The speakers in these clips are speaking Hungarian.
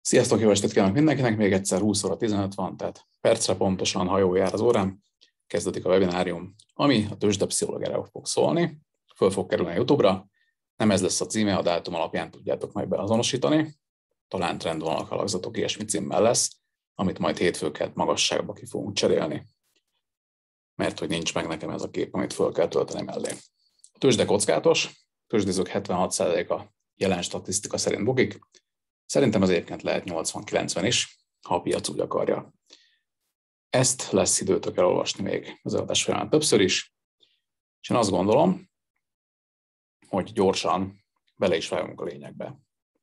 Sziasztok, jó estét kívánok mindenkinek, még egyszer 20 óra 15 van, tehát percre pontosan, ha jól jár az órám, kezdődik a webinárium, ami a tőzsdepszichológiáról fog szólni, föl fog kerülni a YouTube-ra, nem ez lesz a címe, a dátum alapján tudjátok majd beazonosítani, talán trendvonalak, alakzatok, ilyesmi címmel lesz, amit majd hétfőket magasságba ki fogunk cserélni, mert hogy nincs meg nekem ez a kép, amit föl kell tölteni mellé. A tőzsde kockázatos, tőzsdézők 76%-a jelen statisztika szerint bukik. Szerintem az egyébként lehet 80-90 is, ha a piac úgy akarja. Ezt lesz időtök elolvasni még az adás folyamán többször is, és én azt gondolom, hogy gyorsan bele is vágunk a lényegbe.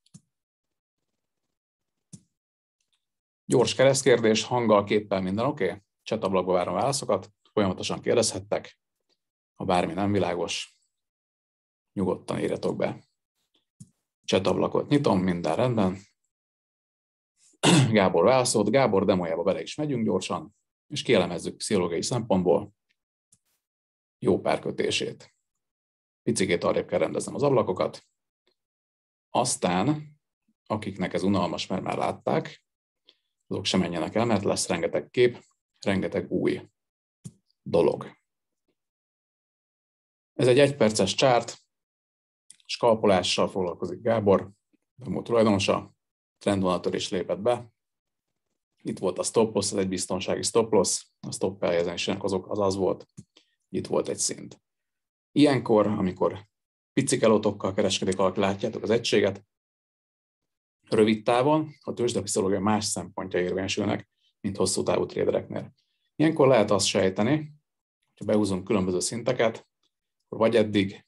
Gyors keresztkérdés, hanggal, képpel minden oké? Chat-ablakba várom válaszokat, folyamatosan kérdezhettek. Ha bármi nem világos, nyugodtan írjatok be. Chat-ablakot nyitom, minden rendben. Gábor válaszolt, Gábor demójába bele is megyünk gyorsan, és kielemezzük pszichológiai szempontból jó párkötését. Picikét arrébb kell rendeznem az ablakokat. Aztán, akiknek ez unalmas, mert már látták, azok sem menjenek el, mert lesz rengeteg kép, rengeteg új dolog. Ez egy egyperces csárt, skalpolással foglalkozik Gábor, demó tulajdonosa, trendvonaltörés lépett be. Itt volt a stop loss, ez egy biztonsági stop loss, a stop eljelzésének az volt, itt volt egy szint. Ilyenkor, amikor pici elotokkal kereskedik, valaki látjátok az egységet, rövid távon a tőzsdepszichológia más szempontja érvényesülnek, mint hosszú távú trédereknél. Ilyenkor lehet azt sejteni, hogyha behúzunk különböző szinteket, akkor vagy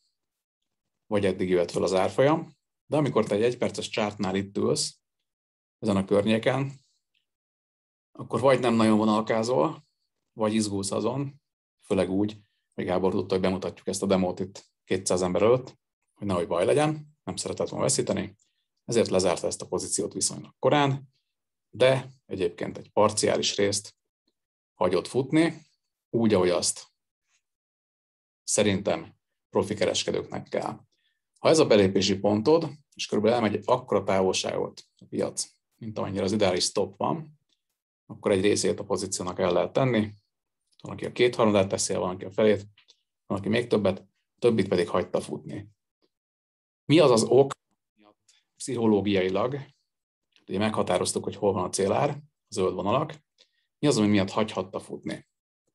eddig jöhet fel az árfolyam, de amikor te egy egyperces chartnál itt ülsz, ezen a környéken, akkor vagy nem nagyon vonalkázol, vagy izgulsz azon, főleg úgy, hogy Gábor tudta, hogy bemutatjuk ezt a demót itt 200 ember előtt, hogy nehogy baj legyen, nem szeretett volna veszíteni, ezért lezárta ezt a pozíciót viszonylag korán, de egyébként egy parciális részt hagyott futni, úgy, ahogy azt szerintem profi kereskedőknek kell. Ha ez a belépési pontod, és körülbelül elmegy egy akkora távolságot a piac, mint amennyire az ideális stop van, akkor egy részét a pozíciónak el lehet tenni. Van, aki a 2/3 teszi el, van, aki a felét, van, aki még többit pedig hagyta futni. Mi az az ok, pszichológiailag, ugye meghatároztuk, hogy hol van a célár, a zöld vonalak, mi az, ami miatt hagyhatta futni?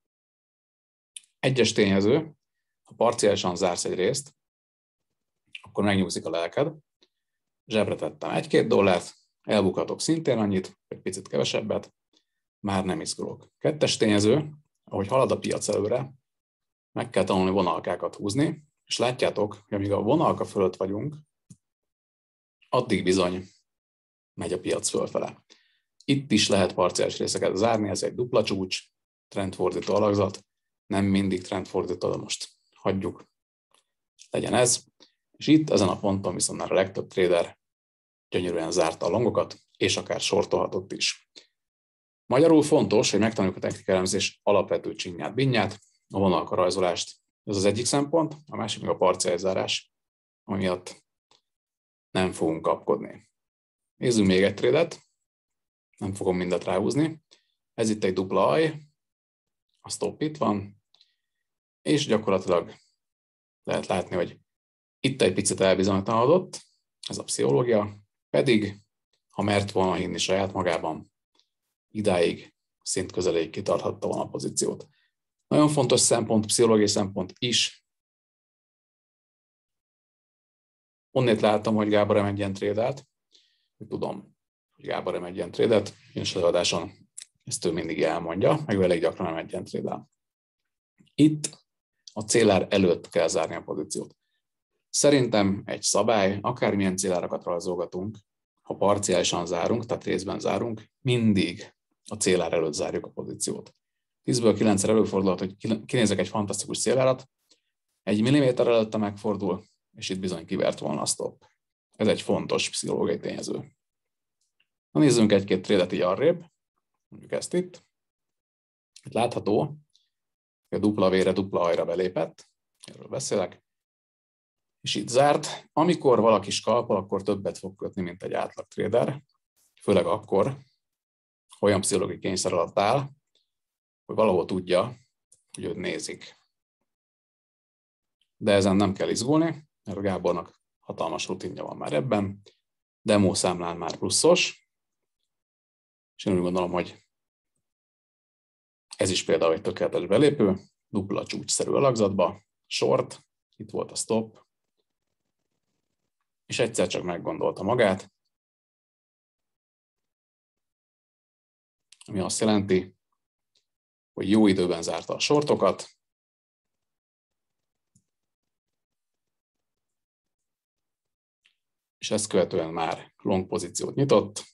Egyes tényező, ha parciálisan zársz egy részt, akkor megnyugszik a lelked, zsebre tettem $1-2, elbukhatok szintén annyit, egy picit kevesebbet, már nem izgulok. Kettes tényező, ahogy halad a piac előre, meg kell tanulni vonalkákat húzni, és látjátok, hogy amíg a vonalka fölött vagyunk, addig bizony megy a piac fölfele. Itt is lehet parciális részeket zárni, ez egy dupla csúcs, trendfordító alakzat, nem mindig trendfordító, de most hagyjuk, legyen ez. És itt, ezen a ponton viszont már a legtöbb trader gyönyörűen zárta a longokat, és akár sortolhatott is. Magyarul fontos, hogy megtanuljuk a technikai elemzés alapvető csinyát, binnyát, a vonalka rajzolást. Ez az egyik szempont, a másik meg a parciális zárás, ami miatt nem fogunk kapkodni. Nézzünk még egy trédet, nem fogom mindet ráhúzni. Ez itt egy dupla aj, a stop itt van, és gyakorlatilag lehet látni, hogy itt egy picit elbizonytalanodott, ez a pszichológia, pedig ha mert volna hinni saját magában, idáig szint közeléig kitarthatta volna a pozíciót. Nagyon fontos szempont, pszichológiai szempont is. Onnét láttam, hogy Gábor egy ilyen trédelt, hogy tudom, hogy Gábor egy ilyen trédelt, én is az adáson ezt ő mindig elmondja, meg elég gyakran egy ilyen trédel. Itt a célár előtt kell zárni a pozíciót. Szerintem egy szabály, akármilyen célárakat rajzolgatunk, ha parciálisan zárunk, tehát részben zárunk, mindig a célár előtt zárjuk a pozíciót. 10-ből 9-szer előfordulhat, hogy kinézek egy fantasztikus célárat, 1 milliméter előtte megfordul, és itt bizony kivert volna a stop. Ez egy fontos pszichológiai tényező. Na, nézzünk egy-két trédet így arrébb, mondjuk ezt itt. Itt látható, hogy a dupla V-re, dupla ajra belépett, erről beszélek, és itt zárt. Amikor valaki skalpol, akkor többet fog kötni, mint egy átlag trader. főleg akkor, olyan pszichológiai kényszer alatt áll, hogy valahol tudja, hogy őt nézik. De ezen nem kell izgulni, mert Gábornak hatalmas rutinja van már ebben, demo számlán már pluszos, és én úgy gondolom, hogy ez is például egy tökéletes belépő, dupla csúcsszerű alakzatba, short, itt volt a stop, és egyszer csak meggondolta magát, ami azt jelenti, hogy jó időben zárta a shortokat, és ezt követően már long pozíciót nyitott,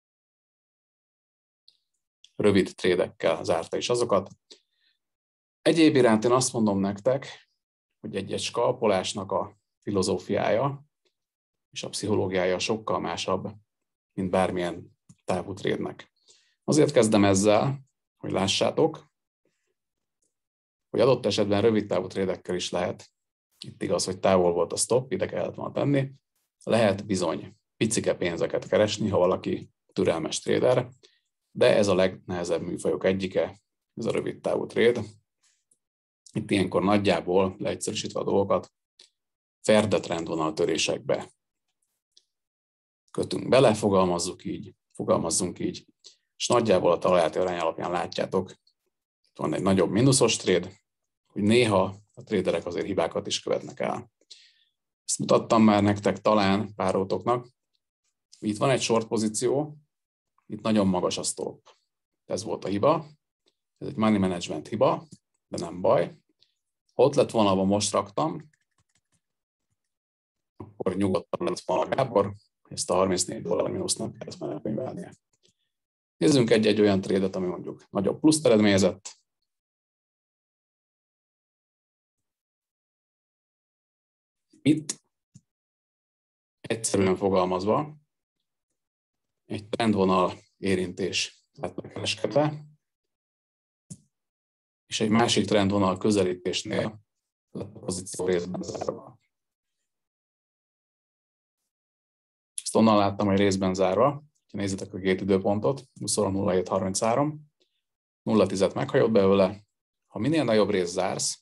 rövid trédekkel zárta is azokat. Egyéb iránt én azt mondom nektek, hogy egy skalpolásnak a filozófiája és a pszichológiája sokkal másabb, mint bármilyen távú trédnek. Azért kezdem ezzel, hogy lássátok, hogy adott esetben rövid távú trédekkel is lehet. Itt igaz, hogy távol volt a stop, ide kellett volna tenni. Lehet bizony picike pénzeket keresni, ha valaki türelmes trader, de ez a legnehezebb műfajok egyike, ez a rövid távú trade. Itt ilyenkor nagyjából, leegyszerűsítve a dolgokat, ferde trendvonal törésekbe kötünk bele, fogalmazzunk így, és nagyjából a találati arány alapján látjátok, van egy nagyobb mínuszos trade, hogy néha a traderek azért hibákat is követnek el. Ezt mutattam már nektek talán párótoknak. Itt van egy short pozíció, itt nagyon magas a stop. Ez volt a hiba. Ez egy money management hiba, de nem baj. Ha ott lett volna, ahol most raktam, akkor nyugodtan lett volna Gábor, ezt a 34 dollár mínusz nem kellett már elkönyvelnie. Nézzünk egy olyan trédet, ami mondjuk nagyobb pluszt eredményezett. Itt egyszerűen fogalmazva egy trendvonal érintés lett kereskedve, és egy másik trendvonal közelítésnél lett a pozíció részben zárva. Ezt onnan láttam, hogy részben zárva, ha nézzétek a gate időpontot, 20.07.33, 0,10 meghajott belőle. Ha minél nagyobb rész zársz,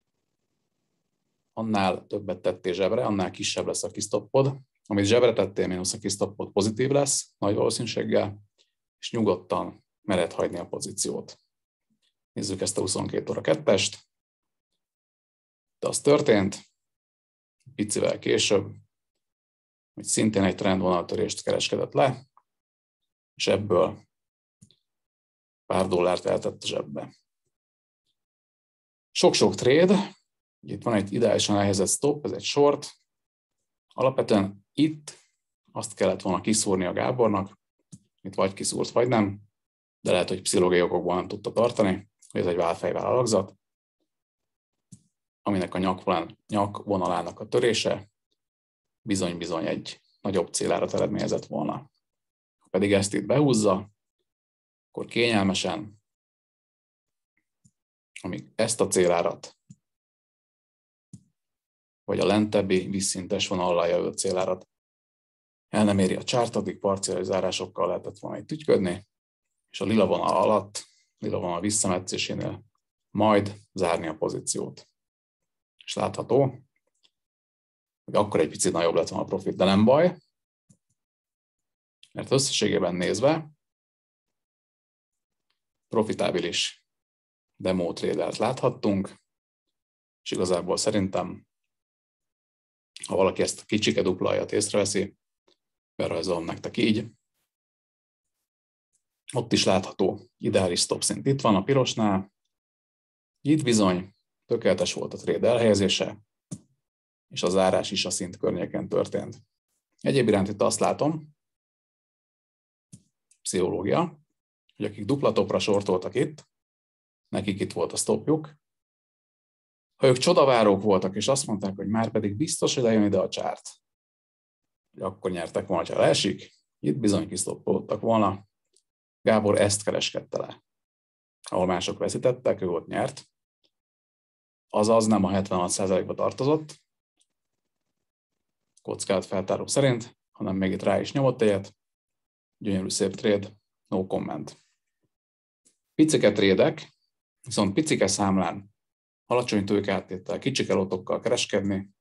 annál többet tettél zsebre, annál kisebb lesz a kisztoppod. Amit zsebre tettél, mínusz a kisztoppod pozitív lesz, nagy valószínűséggel, és nyugodtan mered hagyni a pozíciót. Nézzük ezt a 22 óra 2-est. De az történt, picivel később, hogy szintén egy trendvonaltörést kereskedett le, és ebből pár dollárt eltett a zsebbe. Sok-sok trade, itt van egy ideálisan elhelyezett stop, ez egy short. Alapvetően itt azt kellett volna kiszúrni a Gábornak, itt vagy kiszúrt, vagy nem, de lehet, hogy pszichológiai okokból nem tudta tartani, hogy ez egy válfejvál alakzat, aminek a nyakvonalának a törése bizony-bizony egy nagyobb célárat eredményezett volna. Ha pedig ezt itt behúzza, akkor kényelmesen, amíg ezt a célárat, vagy a lentebbi vízszintes vonallal jelölt célárat el nem éri a chart, addig parciális zárásokkal lehetett volna itt ügyködni, és a lila vonal alatt, lila vonal visszametszésénél majd zárni a pozíciót. És látható, hogy akkor egy picit nagyobb lett volna a profit, de nem baj, mert összességében nézve profitábilis demo tradert láthattunk, és igazából szerintem, ha valaki ezt a kicsike dupla aljat észreveszi, berajzolom nektek így. Ott is látható ideális stop szint. Itt van a pirosnál. Itt bizony tökéletes volt a trade elhelyezése, és a zárás is a szint környéken történt. Egyéb iránt itt azt látom, pszichológia, hogy akik dupla topra sortoltak itt, nekik itt volt a stopjuk. Ha ők csodavárók voltak, és azt mondták, hogy már pedig biztos, hogy lejön ide a chart, hogy akkor nyertek volna, ha leesik, itt bizony kisztoppoltak volna. Gábor ezt kereskedte le. Ahol mások veszítettek, ő ott nyert. Azaz nem a 76%-ba tartozott, kockázat feltárók szerint, hanem még itt rá is nyomott egyet, gyönyörű szép trade, no comment. Picike trédek, viszont picike számlán, alacsony tőkeáttéttel, kicsi elotokkal kereskedni,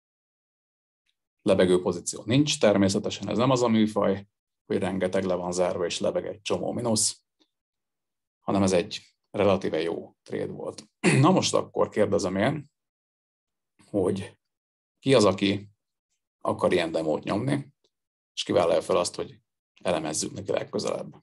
lebegő pozíció nincs, természetesen ez nem az a műfaj, hogy rengeteg le van zárva és lebeg egy csomó mínusz, hanem ez egy relatíve jó trade volt. Na most akkor kérdezem én, hogy ki az, aki akar ilyen demót nyomni, és kivállalja fel azt, hogy elemezzük neki legközelebb.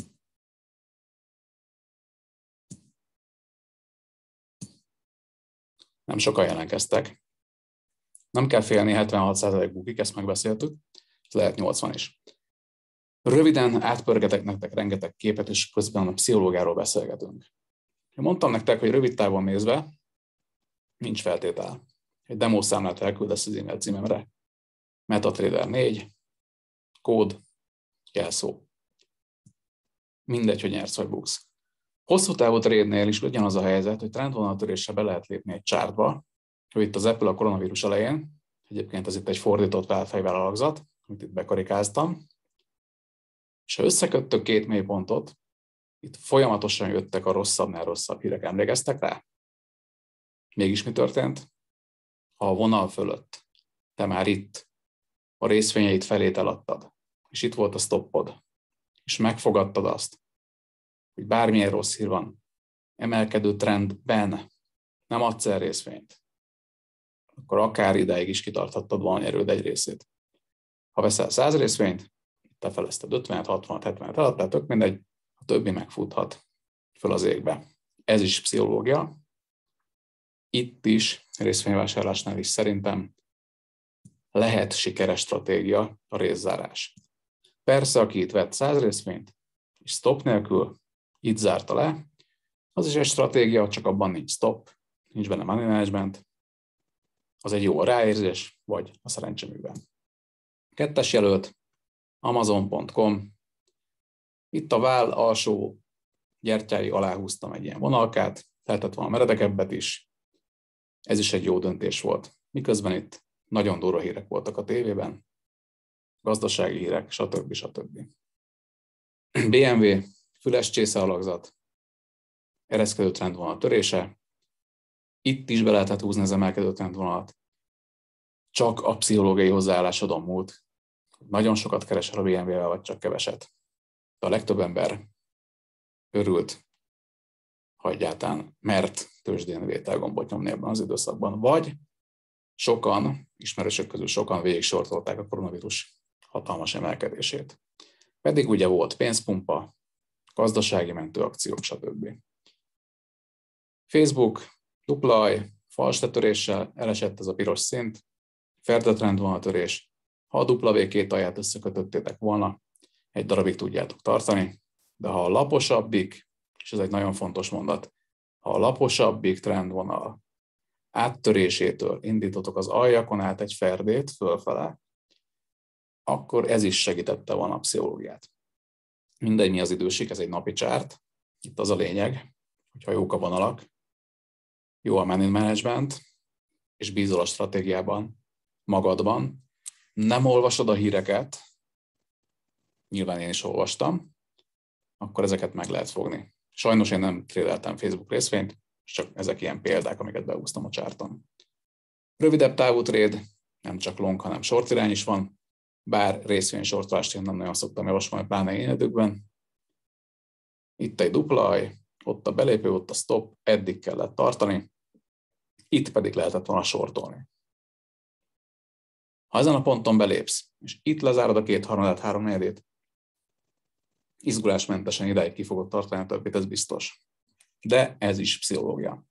Nem sokan jelentkeztek. Nem kell félni, 76% bukik, ezt megbeszéltük, lehet 80 is. Röviden átpörgetek nektek rengeteg képet, és közben a pszichológiáról beszélgetünk. Én mondtam nektek, hogy rövid távon nézve nincs feltétel. Egy demószámlát elküldesz az e-mail címemre. MetaTrader 4, kód, jelszó. Mindegy, hogy nyersz vagy buksz. Hosszú távú trade-nél is ugyanaz a helyzet, hogy trendvonaltörésre be lehet lépni egy chartba, hogy itt az Apple a koronavírus elején, egyébként ez itt egy fordított fejvállalakzat, amit itt bekarikáztam, és ha összeköttök két mélypontot, itt folyamatosan jöttek a rosszabbnál rosszabb hírek, emlékeztek rá? Mégis mi történt? Ha a vonal fölött te már itt a részvényeit felét eladtad, és itt volt a stoppod, és megfogadtad azt, hogy bármilyen rossz hír van, emelkedő trendben nem adsz el részvényt, akkor akár ideig is kitarthattad volna erőd egy részét. Ha veszel 100 részvényt, te felezted 50, 60, 70 alatt, tehát tök mindegy, a többi megfuthat föl az égbe. Ez is pszichológia. Itt is, részvényvásárlásnál is szerintem lehet sikeres stratégia a részzárás. Persze, aki itt vett 100 részvényt, és stop nélkül itt zárta le, az is egy stratégia, csak abban nincs stop, nincs benne money management, az egy jó ráérzés, vagy a szerencseműben. 2. jelölt, Amazon.com. Itt a váll alsó gyertyái alá húztam egy ilyen vonalkát, lehetett volna meredekebbet is. Ez is egy jó döntés volt. Miközben itt nagyon durva hírek voltak a tévében, gazdasági hírek, stb. BMW, füles csésze alakzat, ereszkedő trendvonal törése. Itt is be lehetett húzni az emelkedő trendvonalat. Csak a pszichológiai hozzáállásodon múlt. Nagyon sokat keresel a BMW-vel, vagy csak keveset. De a legtöbb ember örült, ha egyáltalán mert tőzsdén vételgombot nyomni ebben az időszakban. Vagy sokan, ismerősök közül sokan végig sortolták a koronavírus hatalmas emelkedését. Pedig ugye volt pénzpumpa, gazdasági mentőakciók, stb. Facebook, duplaj, fals letöréssel elesett ez a piros szint, ferde trendvonaltörés. Ha a W2 alját összekötöttétek volna, egy darabig tudjátok tartani, de ha a laposabbik, és ez egy nagyon fontos mondat, ha a laposabbik trendvonal áttörésétől indítotok az aljakon át egy ferdét fölfele, akkor ez is segítette volna a pszichológiát. Mindegy, mi az időség, ez egy napi csárt. Itt az a lényeg, hogyha jók a vonalak, jó a money management, és bízol a stratégiában, magadban, nem olvasod a híreket, nyilván én is olvastam, akkor ezeket meg lehet fogni. Sajnos én nem trédeltem Facebook részvényt, csak ezek ilyen példák, amiket behúztam a csárton. Rövidebb távú trade, nem csak long, hanem short irány is van, bár részvény sortolást én nem nagyon szoktam javasolni, pláne én időkben. Itt egy duplaj, ott a belépő, ott a stop, eddig kellett tartani, itt pedig lehetett volna sortolni. Ha ezen a ponton belépsz, és itt lezárod a 2/3, 3/4, izgulásmentesen idáig ki fogod tartani a többit, ez biztos. De ez is pszichológia.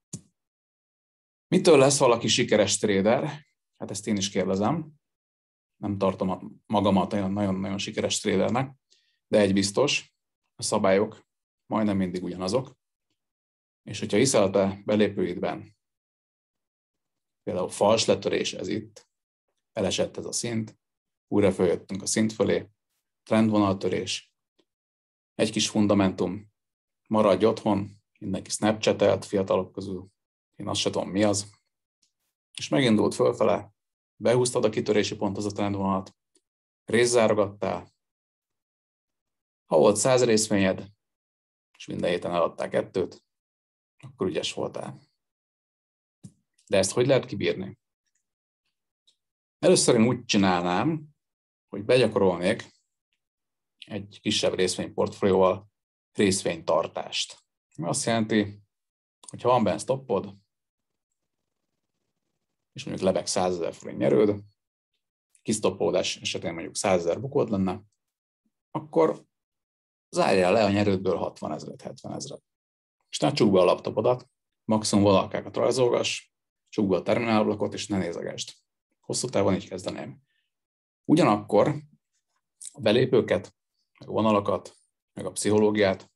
Mitől lesz valaki sikeres trader? Hát ezt én is kérdezem. Nem tartom magamat olyan nagyon-nagyon sikeres tradernek, de egy biztos, a szabályok majdnem mindig ugyanazok. És hogyha hiszel a te belépőidben, például fals letörés ez itt, elesett ez a szint, újra följöttünk a szint fölé, trendvonaltörés, egy kis fundamentum, maradj otthon, mindenki snapchatelt fiatalok közül, én azt se tudom mi az, és megindult fölfele, behúztad a kitörési ponthoz a trendvonalat, részzárogattál, Ha volt 100 részvényed, és minden héten eladtál 2-t, akkor ügyes voltál. De ezt hogy lehet kibírni? Először én úgy csinálnám, hogy begyakorolnék egy kisebb részvényportfólióval részvénytartást. Azt jelenti, hogy ha van benne stoppod, és mondjuk lebeg 100 000 forint nyerőd, kisztoppolódás esetén mondjuk 100 000 bukód lenne, akkor zárjál le a nyerődből 60 000, 70 000. És ne csukd be a laptopodat, maximum vonalkákat rajzolgass, csukd be a terminálblokot, és ne nézegesd. Hosszú távon így kezdeném. Ugyanakkor a belépőket, meg a vonalakat, meg a pszichológiát,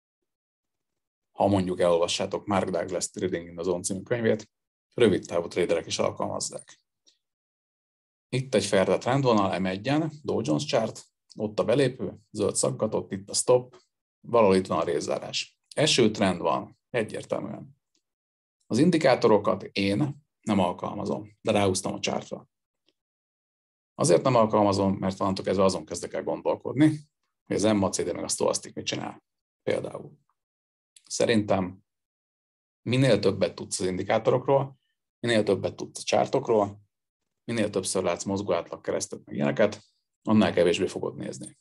ha mondjuk elolvassátok Mark Douglas Trading in the Zone című könyvét, rövid távú traderek is alkalmazzák. Itt egy ferde trendvonal M1-en, Dow Jones chart, ott a belépő, zöld szaggatott, itt a stop, valahol itt van a részzárás. Eső trend van, egyértelműen. Az indikátorokat én nem alkalmazom, de ráhúztam a chartra. Azért nem alkalmazom, mert onnantól kezdve azon kezdek el gondolkodni, hogy az MACD meg a Stochastic mit csinál. Például. Szerintem minél többet tudsz az indikátorokról, minél többet tudsz a chartokról, minél többször látsz mozgó átlagkeresztet meg ilyeneket, annál kevésbé fogod nézni.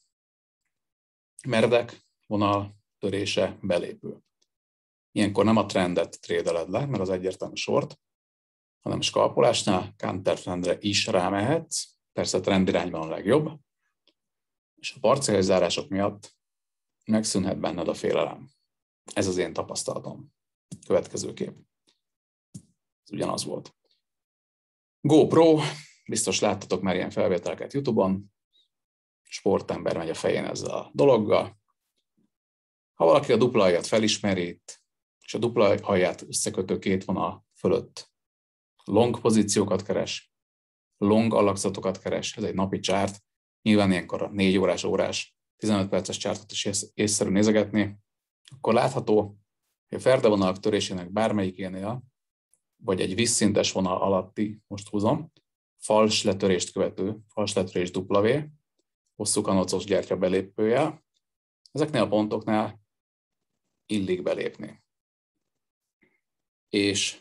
Meredek, vonal, törése, belépő. Ilyenkor nem a trendet trédeled le, mert az egyértelmű short, hanem skalpolásnál countertrendre is rámehetsz, persze a trend irányban a legjobb, és a parciális zárások miatt megszűnhet benned a félelem. Ez az én tapasztalatom. Következő kép. Ez ugyanaz volt. GoPro, biztos láttatok már ilyen felvételeket YouTube-on, sportember megy a fején ezzel a dologgal. Ha valaki a dupla alját felismeri, és a dupla alját összekötő két vonal fölött long pozíciókat keres, long alakzatokat keres, ez egy napi csárt, nyilván ilyenkor a 4 órás, 15 perces csártot is észszerű nézegetni, akkor látható, hogy a ferdevonalak törésének bármelyikénél, vagy egy vízszintes vonal alatti, most húzom, fals letörést követő, fals letörés W, hosszú kanocos gyertya belépője, ezeknél a pontoknál illik belépni. És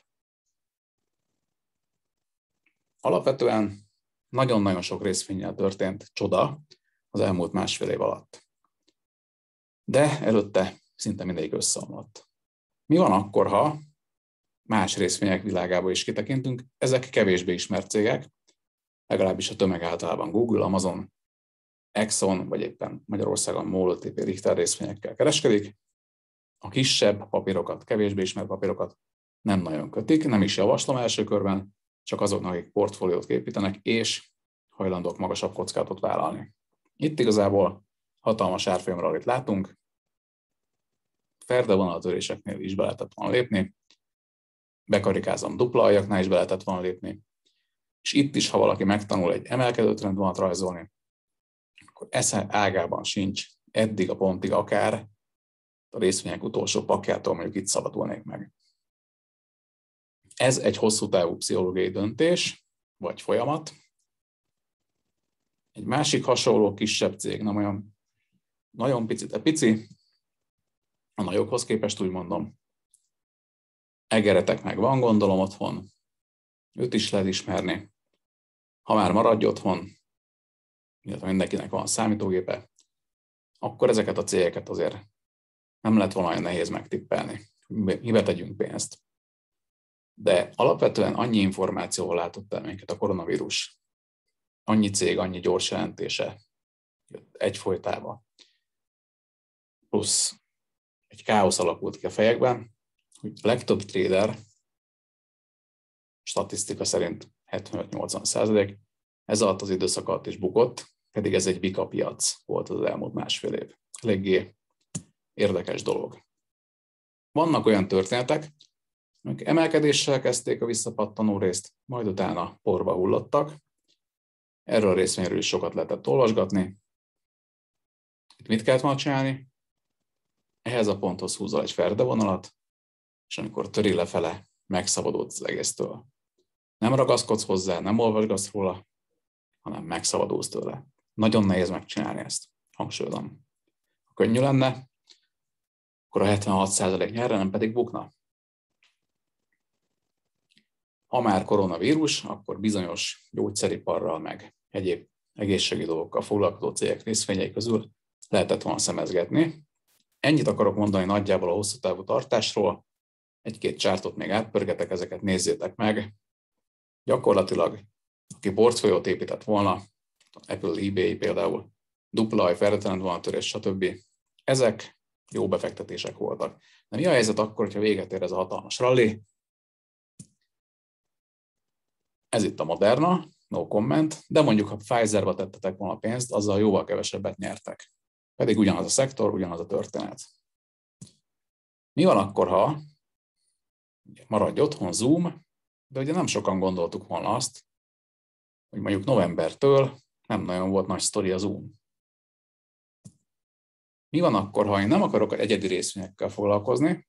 alapvetően nagyon-nagyon sok részvénnyel történt csoda az elmúlt másfél év alatt. De előtte szinte mindegyik összeomlott. Mi van akkor, ha más részvények világába is kitekintünk? Ezek kevésbé ismert cégek, legalábbis a tömeg általában Google, Amazon, Exxon, vagy éppen Magyarországon MOL, OTP, Richter részvényekkel kereskedik. A kisebb papírokat, kevésbé ismert papírokat nem nagyon kötik, nem is javaslom első körben, csak azoknak, akik portfóliót képítenek, és hajlandók magasabb kockázatot vállalni. Itt igazából hatalmas árfolyamrallit látunk, ferdevonaltöréseknél is be lehetett volna lépni, bekarikázom dupla aljaknál is be lehetett volna lépni, és itt is, ha valaki megtanul egy emelkedő trendvonalat rajzolni, akkor esze ágában sincs eddig a pontig akár a részvények utolsó pakjától mondjuk itt szabadulnék meg. Ez egy hosszú távú pszichológiai döntés, vagy folyamat. Egy másik hasonló kisebb cég, nem olyan nagyon pici, de pici, a nagyokhoz képest úgy mondom. Egeretek meg van, gondolom otthon, őt is lehet ismerni. Ha már maradj otthon, illetve mindenkinek van számítógépe, akkor ezeket a cégeket azért nem lett volna olyan nehéz megtippelni, mibe tegyünk pénzt. De alapvetően annyi információval látott el minket a koronavírus, annyi cég, annyi gyors jelentése jött egyfolytában, plusz egy káosz alakult ki a fejekben, hogy a legtöbb trader, statisztika szerint 75-80%, ez alatt az időszak alatt is bukott, pedig ez egy bika piac volt az elmúlt másfél év. Eléggé érdekes dolog. Vannak olyan történetek, amik emelkedéssel kezdték a visszapattanó részt, majd utána porba hullottak. Erről a részvényről is sokat lehetett olvasgatni. Itt mit kellett volna csinálni? Ehhez a ponthoz húzol egy ferdevonalat, és amikor töri lefele, megszabadulsz az egésztől. Nem ragaszkodsz hozzá, nem olvasgatsz róla, hanem megszabadulsz tőle. Nagyon nehéz megcsinálni ezt, hangsúlyozom. könnyű lenne, akkor a 76% nyerne, nem pedig bukna. Ha már koronavírus, akkor bizonyos gyógyszeriparral meg egyéb egészségügyi dolgokkal foglalkozó cégek részvényei közül lehetett volna szemezgetni. Ennyit akarok mondani nagyjából a hosszú távú tartásról. Egy-két csártot még átpörgetek, ezeket nézzétek meg. Gyakorlatilag, aki portfóliót épített volna, Apple, eBay például, dupla, feltétlenül volna törés, stb. Ezek jó befektetések voltak. De mi a helyzet akkor, hogyha véget ér ez a hatalmas rally? Ez itt a Moderna, no comment, de mondjuk, ha Pfizerbe tettetek volna pénzt, azzal jóval kevesebbet nyertek. Pedig ugyanaz a szektor, ugyanaz a történet. Mi van akkor, ha maradj otthon, Zoom, de ugye nem sokan gondoltuk volna azt, hogy mondjuk novembertől nem nagyon volt nagy sztori a Zoom. Mi van akkor, ha én nem akarok egyedi részvényekkel foglalkozni,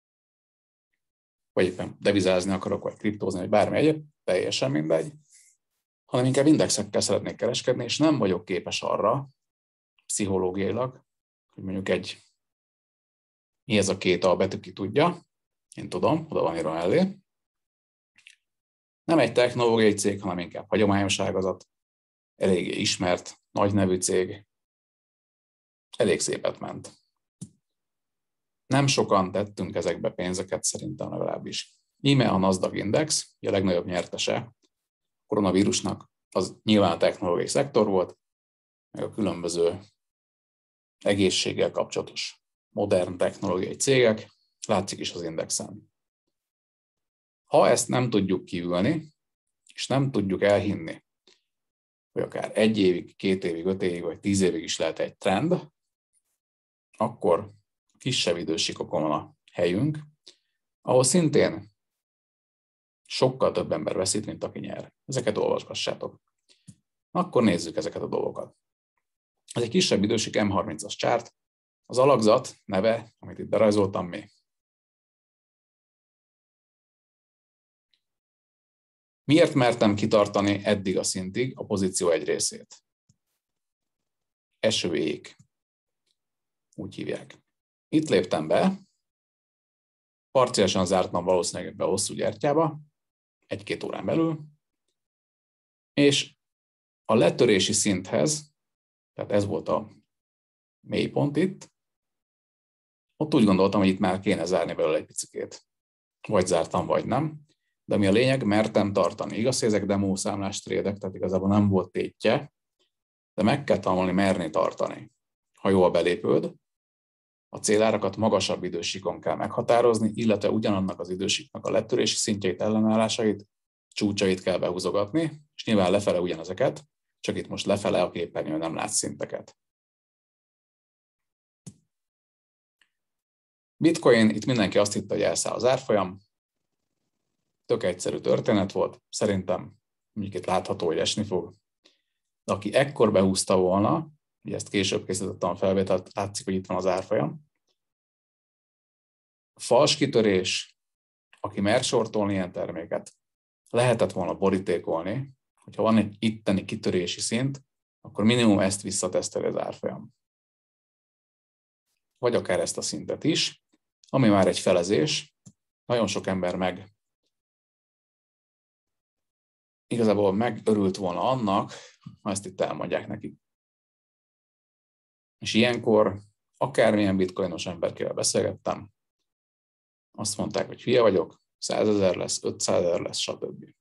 vagy éppen devizázni akarok, vagy kriptózni, vagy bármi egyéb, teljesen mindegy, hanem inkább indexekkel szeretnék kereskedni, és nem vagyok képes arra, pszichológiailag, hogy mondjuk mi ez a két A betű, ki tudja, én tudom, oda van írva mellé. Nem egy technológiai cég, hanem inkább hagyományos ágazat, eléggé ismert, nagy nevű cég, elég szépet ment. Nem sokan tettünk ezekbe pénzeket, szerintem legalábbis. Íme a Nasdaq Index, a legnagyobb nyertese a koronavírusnak, az nyilván a technológiai szektor volt, meg a különböző egészséggel kapcsolatos modern technológiai cégek, látszik is az indexen. Ha ezt nem tudjuk kiülni, és nem tudjuk elhinni, hogy akár 1 évig, 2 évig, 5 évig, vagy 10 évig is lehet egy trend, akkor kisebb idősikokon van a helyünk, ahol szintén sokkal több ember veszít, mint aki nyer. Ezeket olvasgassátok. Akkor nézzük ezeket a dolgokat. Ez egy kisebb idősik M30-as csárt. Az alakzat neve, amit itt berajzoltam, mi? Miért mertem kitartani eddig a szintig a pozíció egy részét? Esőjék. Úgy hívják. Itt léptem be, parciálisan zártam valószínűleg be hosszú gyertyába, 1-2 órán belül, és a letörési szinthez, tehát ez volt a mélypont itt, ott úgy gondoltam, hogy itt már kéne zárni belőle egy picikét. Vagy zártam, vagy nem. De mi a lényeg, mertem tartani. Igaz, hogy ezek demószámlás trédek, tehát igazából nem volt tétje, de meg kell tanulni merni tartani. Ha jó a belépőd, a célárakat magasabb idősíkon kell meghatározni, illetve ugyanannak az idősíknak a letörési szintjeit, ellenállásait, csúcsait kell behúzogatni, és nyilván lefele ugyanezeket, csak itt most lefele a képernyőn nem látsz szinteket. Bitcoin, itt mindenki azt hitte, hogy elszáll az árfolyam. Tök egyszerű történet volt. Szerintem mondjuk itt látható, hogy esni fog. De aki ekkor behúzta volna, ugye ezt később készítettem a felvételt, látszik, hogy itt van az árfolyam. Fals kitörés, aki mer sortolni ilyen terméket, lehetett volna borítékolni, hogyha van egy itteni kitörési szint, akkor minimum ezt visszateszteli az árfolyam. Vagy akár ezt a szintet is, ami már egy felezés. Nagyon sok ember igazából megörült volna annak, ha ezt itt elmondják nekik. És ilyenkor akármilyen bitcoinos emberkével beszélgettem, azt mondták, hogy hülye vagyok, 100 000 lesz, 500 000 lesz, stb.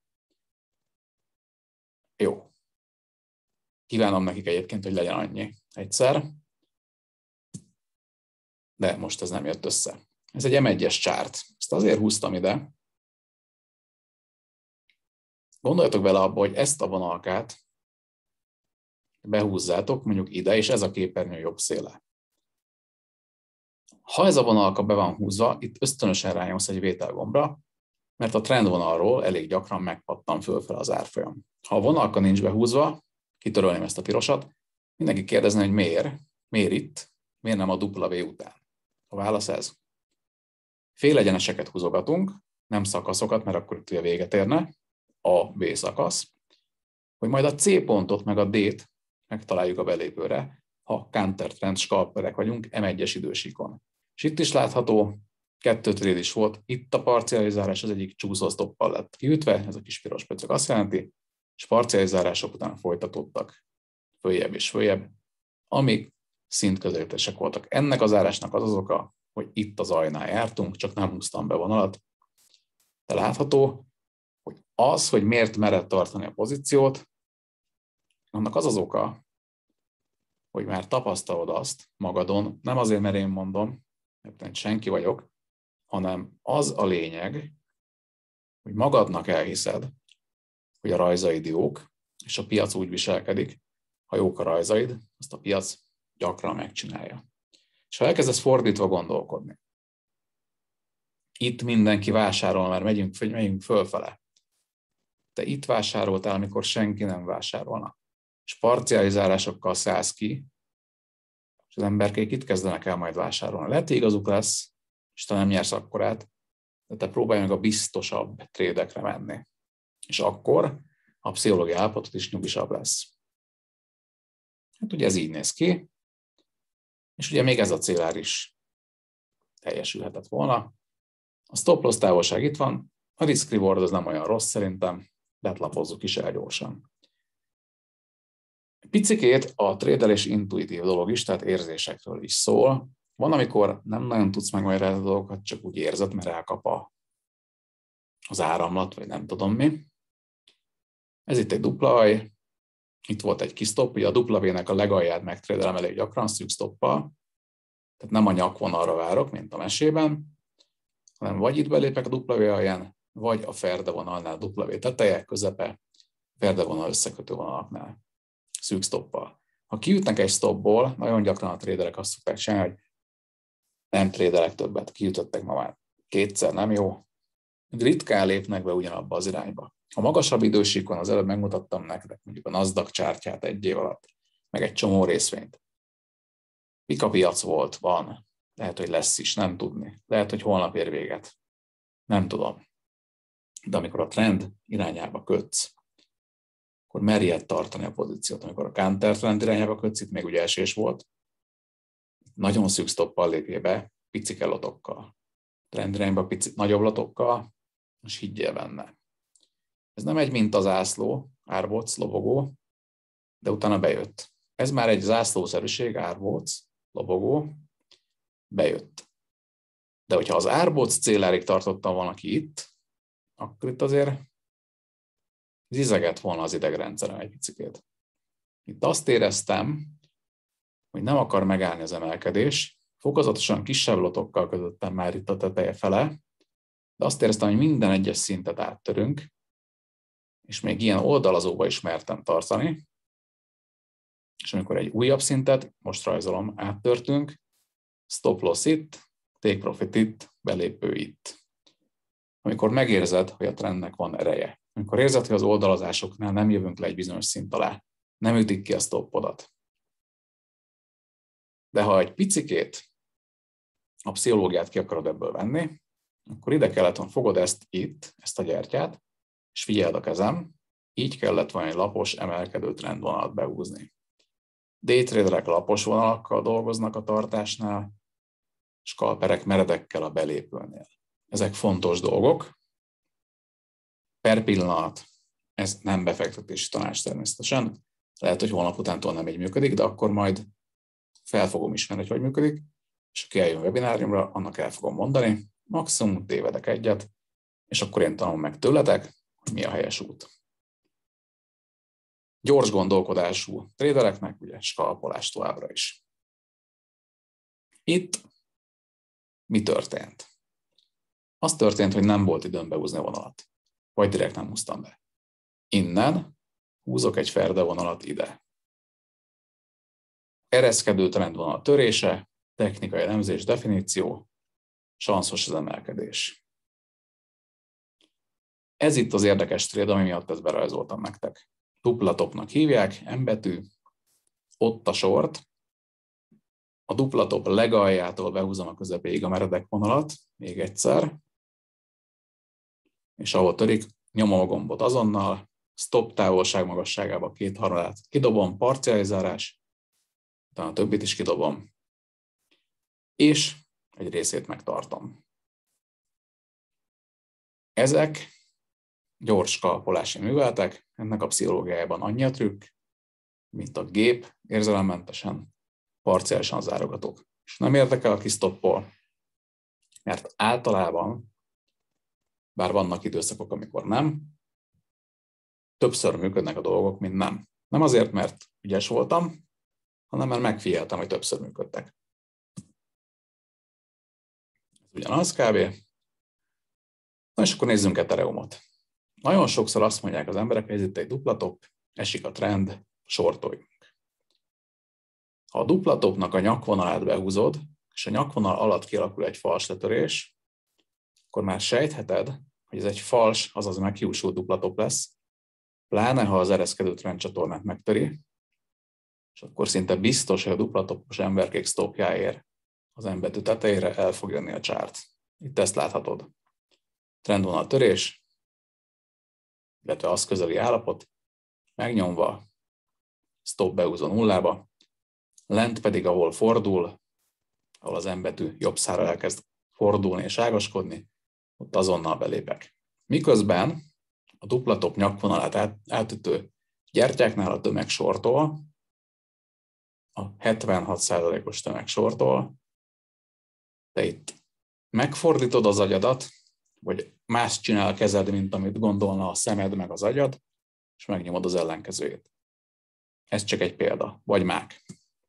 Jó. Kívánom nekik egyébként, hogy legyen annyi egyszer, de most ez nem jött össze. Ez egy M1-es csárt. Ezt azért húztam ide. Gondoljatok bele abba, hogy ezt a vonalkát behúzzátok mondjuk ide, és ez a képernyő jobb széle. Ha ez a vonalka be van húzva, itt ösztönösen rányomsz egy vételgombra, mert a trendvonalról elég gyakran megpattan fölfele az árfolyam. Ha a vonalka nincs behúzva, kitörölném ezt a pirosat, mindenki kérdezne, hogy miért itt, miért nem a W után. A válasz ez. Félegyeneseket húzogatunk, nem szakaszokat, mert akkor itt ugye véget érne, A, B szakasz, hogy majd a C pontot meg a D-t megtaláljuk a belépőre, ha counter trend scalperek vagyunk M1-es idősíkon. És itt is látható, 2 trade is volt, itt a parcializálás az egyik csúszó stoppal lett kiütve, ez a kis piros pöcök azt jelenti, és parcializálások után folytatódtak följebb és följebb, amik szintközelítések voltak. Ennek az zárásnak az oka, hogy itt az ajnál jártunk, csak nem húztam be vonalat. De látható, hogy az, hogy miért mered tartani a pozíciót, annak az oka, hogy már tapasztalod azt magadon, nem azért, mert én mondom, mert én senki vagyok, hanem az a lényeg, hogy magadnak elhiszed, hogy a rajzaid jók, és a piac úgy viselkedik, ha jók a rajzaid, azt a piac gyakran megcsinálja. És ha elkezdesz fordítva gondolkodni, itt mindenki vásárol, mert megyünk fölfele. Te itt vásároltál, amikor senki nem vásárolna. És parcializálásokkal szállsz ki, és az emberkék itt kezdenek el majd vásárolni. Lehet, hogy igazuk lesz, és te nem nyersz akkorát, de te próbálj meg a biztosabb trédekre menni. És akkor a pszichológiai állapotod is nyugisabb lesz. Hát ugye ez így néz ki, és ugye még ez a célár is teljesülhetett volna. A stop loss távolság itt van, a risk reward az nem olyan rossz szerintem, betlapozzuk is el gyorsan. Picikét a trédelés intuitív dolog is, tehát érzésekről is szól. Van, amikor nem nagyon tudsz megmagyarázni a dolgokat, csak úgy érzed, mert elkap az áramlat, vagy nem tudom mi. Ez itt egy dupla aj, itt volt egy kis stop, ugye a W-nek a legalját megtrédelem elég gyakran, szűk stoppal, tehát nem a nyakvonalra várok, mint a mesében, hanem vagy itt belépek a W alján, vagy a ferdevonalnál W teteje, közepe, ferdevonal összekötő vonalaknál, szűk stoppal. Ha kiütnek egy stopból, nagyon gyakran a tréderek azt szokták csinálni, hogy nem trédelek többet, kiütöttek ma már kétszer, nem jó. Ritkán lépnek be ugyanabba az irányba. A magasabb idősíkon az előbb megmutattam nektek, mondjuk a Nasdaq csártyát egy év alatt, meg egy csomó részvényt. Mika piac volt, van, lehet, hogy lesz is, nem tudni. Lehet, hogy holnap ér véget. Nem tudom. De amikor a trend irányába kötsz, akkor merjed tartani a pozíciót. Amikor a counter trend irányába kötsz, itt még ugye esés volt, nagyon szűk stoppal lépjél be, picike lotokkal. Trend irányba picit nagyobb lotokkal, és higgyél benne. Ez nem egy mint a zászló, árbóc, lobogó, de utána bejött. Ez már egy zászlószerűség, árbóc, lobogó, bejött. De hogyha az árbóc célárig tartotta valaki itt, akkor itt azért zizegett volna az idegrendszerem egy picikét. Itt azt éreztem, hogy nem akar megállni az emelkedés, fokozatosan kisebb lotokkal kötöttem már itt a teteje fele, de azt éreztem, hogy minden egyes szintet áttörünk, és még ilyen oldalazóba is mertem tartani, és amikor egy újabb szintet, most rajzolom, áttörtünk, stop loss itt, take profit itt, belépő itt. Amikor megérzed, hogy a trendnek van ereje, amikor érzed, hogy az oldalazásoknál nem jövünk le egy bizonyos szint alá, nem ütik ki a stoppodat. De ha egy picikét a pszichológiát ki akarod ebből venni, akkor ide kellett volna, fogod ezt itt, ezt a gyertyát, és figyeld a kezem, így kellett volna egy lapos, emelkedő trendvonalat behúzni. Daytraderek lapos vonalakkal dolgoznak a tartásnál, scalperek meredekkel a belépőnél. Ezek fontos dolgok. Per pillanat ez nem befektetési tanács természetesen. Lehet, hogy holnap utántól nem így működik, de akkor majd fel fogom ismerni, hogy működik, és aki eljön webináriumra, annak el fogom mondani, maximum tévedek egyet, és akkor én tanulom meg tőletek, hogy mi a helyes út. Gyors gondolkodású trédereknek ugye skalpolás továbbra is. Itt mi történt? Az történt, hogy nem volt időm behúzni a vonalat, vagy direkt nem húztam be. Innen húzok egy ferde vonalat ide. Ereszkedő trendvonal törése, technikai elemzés, definíció, sanszos az emelkedés. Ez itt az érdekes trade, ami miatt ezt berajzoltam nektek. Dupla topnak hívják, M betű, ott a short, a dupla top legaljától behúzom a közepéig a meredek vonalat, még egyszer, és ahol törik, nyomom a gombot azonnal, stop távolság magasságába 2/3 kidobom, parcializálás, utána a többit is kidobom, és egy részét megtartom. Ezek gyors kalkulási műveletek, ennek a pszichológiájában annyi a trükk, mint a gép érzelemmentesen, parciálisan zárogatok. És nem érdekel, aki stoppol, mert általában, bár vannak időszakok, amikor nem, többször működnek a dolgok, mint nem. Nem azért, mert ügyes voltam, hanem mert megfigyeltem, hogy többször működtek. Ez ugyanaz kb. Na és akkor nézzünk Ethereumot. Nagyon sokszor azt mondják az emberek, hogy ez itt egy duplatop, esik a trend, sortoljunk. Ha a duplatopnak a nyakvonalát behúzod, és a nyakvonal alatt kialakul egy fals letörés, akkor már sejtheted, hogy ez egy fals, azaz meghiúsult duplatop lesz, pláne ha az ereszkedő trendcsatornát megtöri, és akkor szinte biztos, hogy a duplatopos emberkék stopjáért az M-betű tetejére el fog jönni a chart. Itt ezt láthatod. Trendvonal törés, illetve az közeli állapot, megnyomva, stop behúzó nullába, lent pedig, ahol fordul, ahol az M-betű jobb szára elkezd fordulni és ágaskodni, ott azonnal belépek. Miközben a duplatop nyakvonalát átütő gyertyáknál a tömeg sortol, a 76%-os tömeg sortol, de itt megfordítod az agyadat, vagy más csinál a kezed, mint amit gondolna a szemed meg az agyad, és megnyomod az ellenkezőjét. Ez csak egy példa, vagy mák.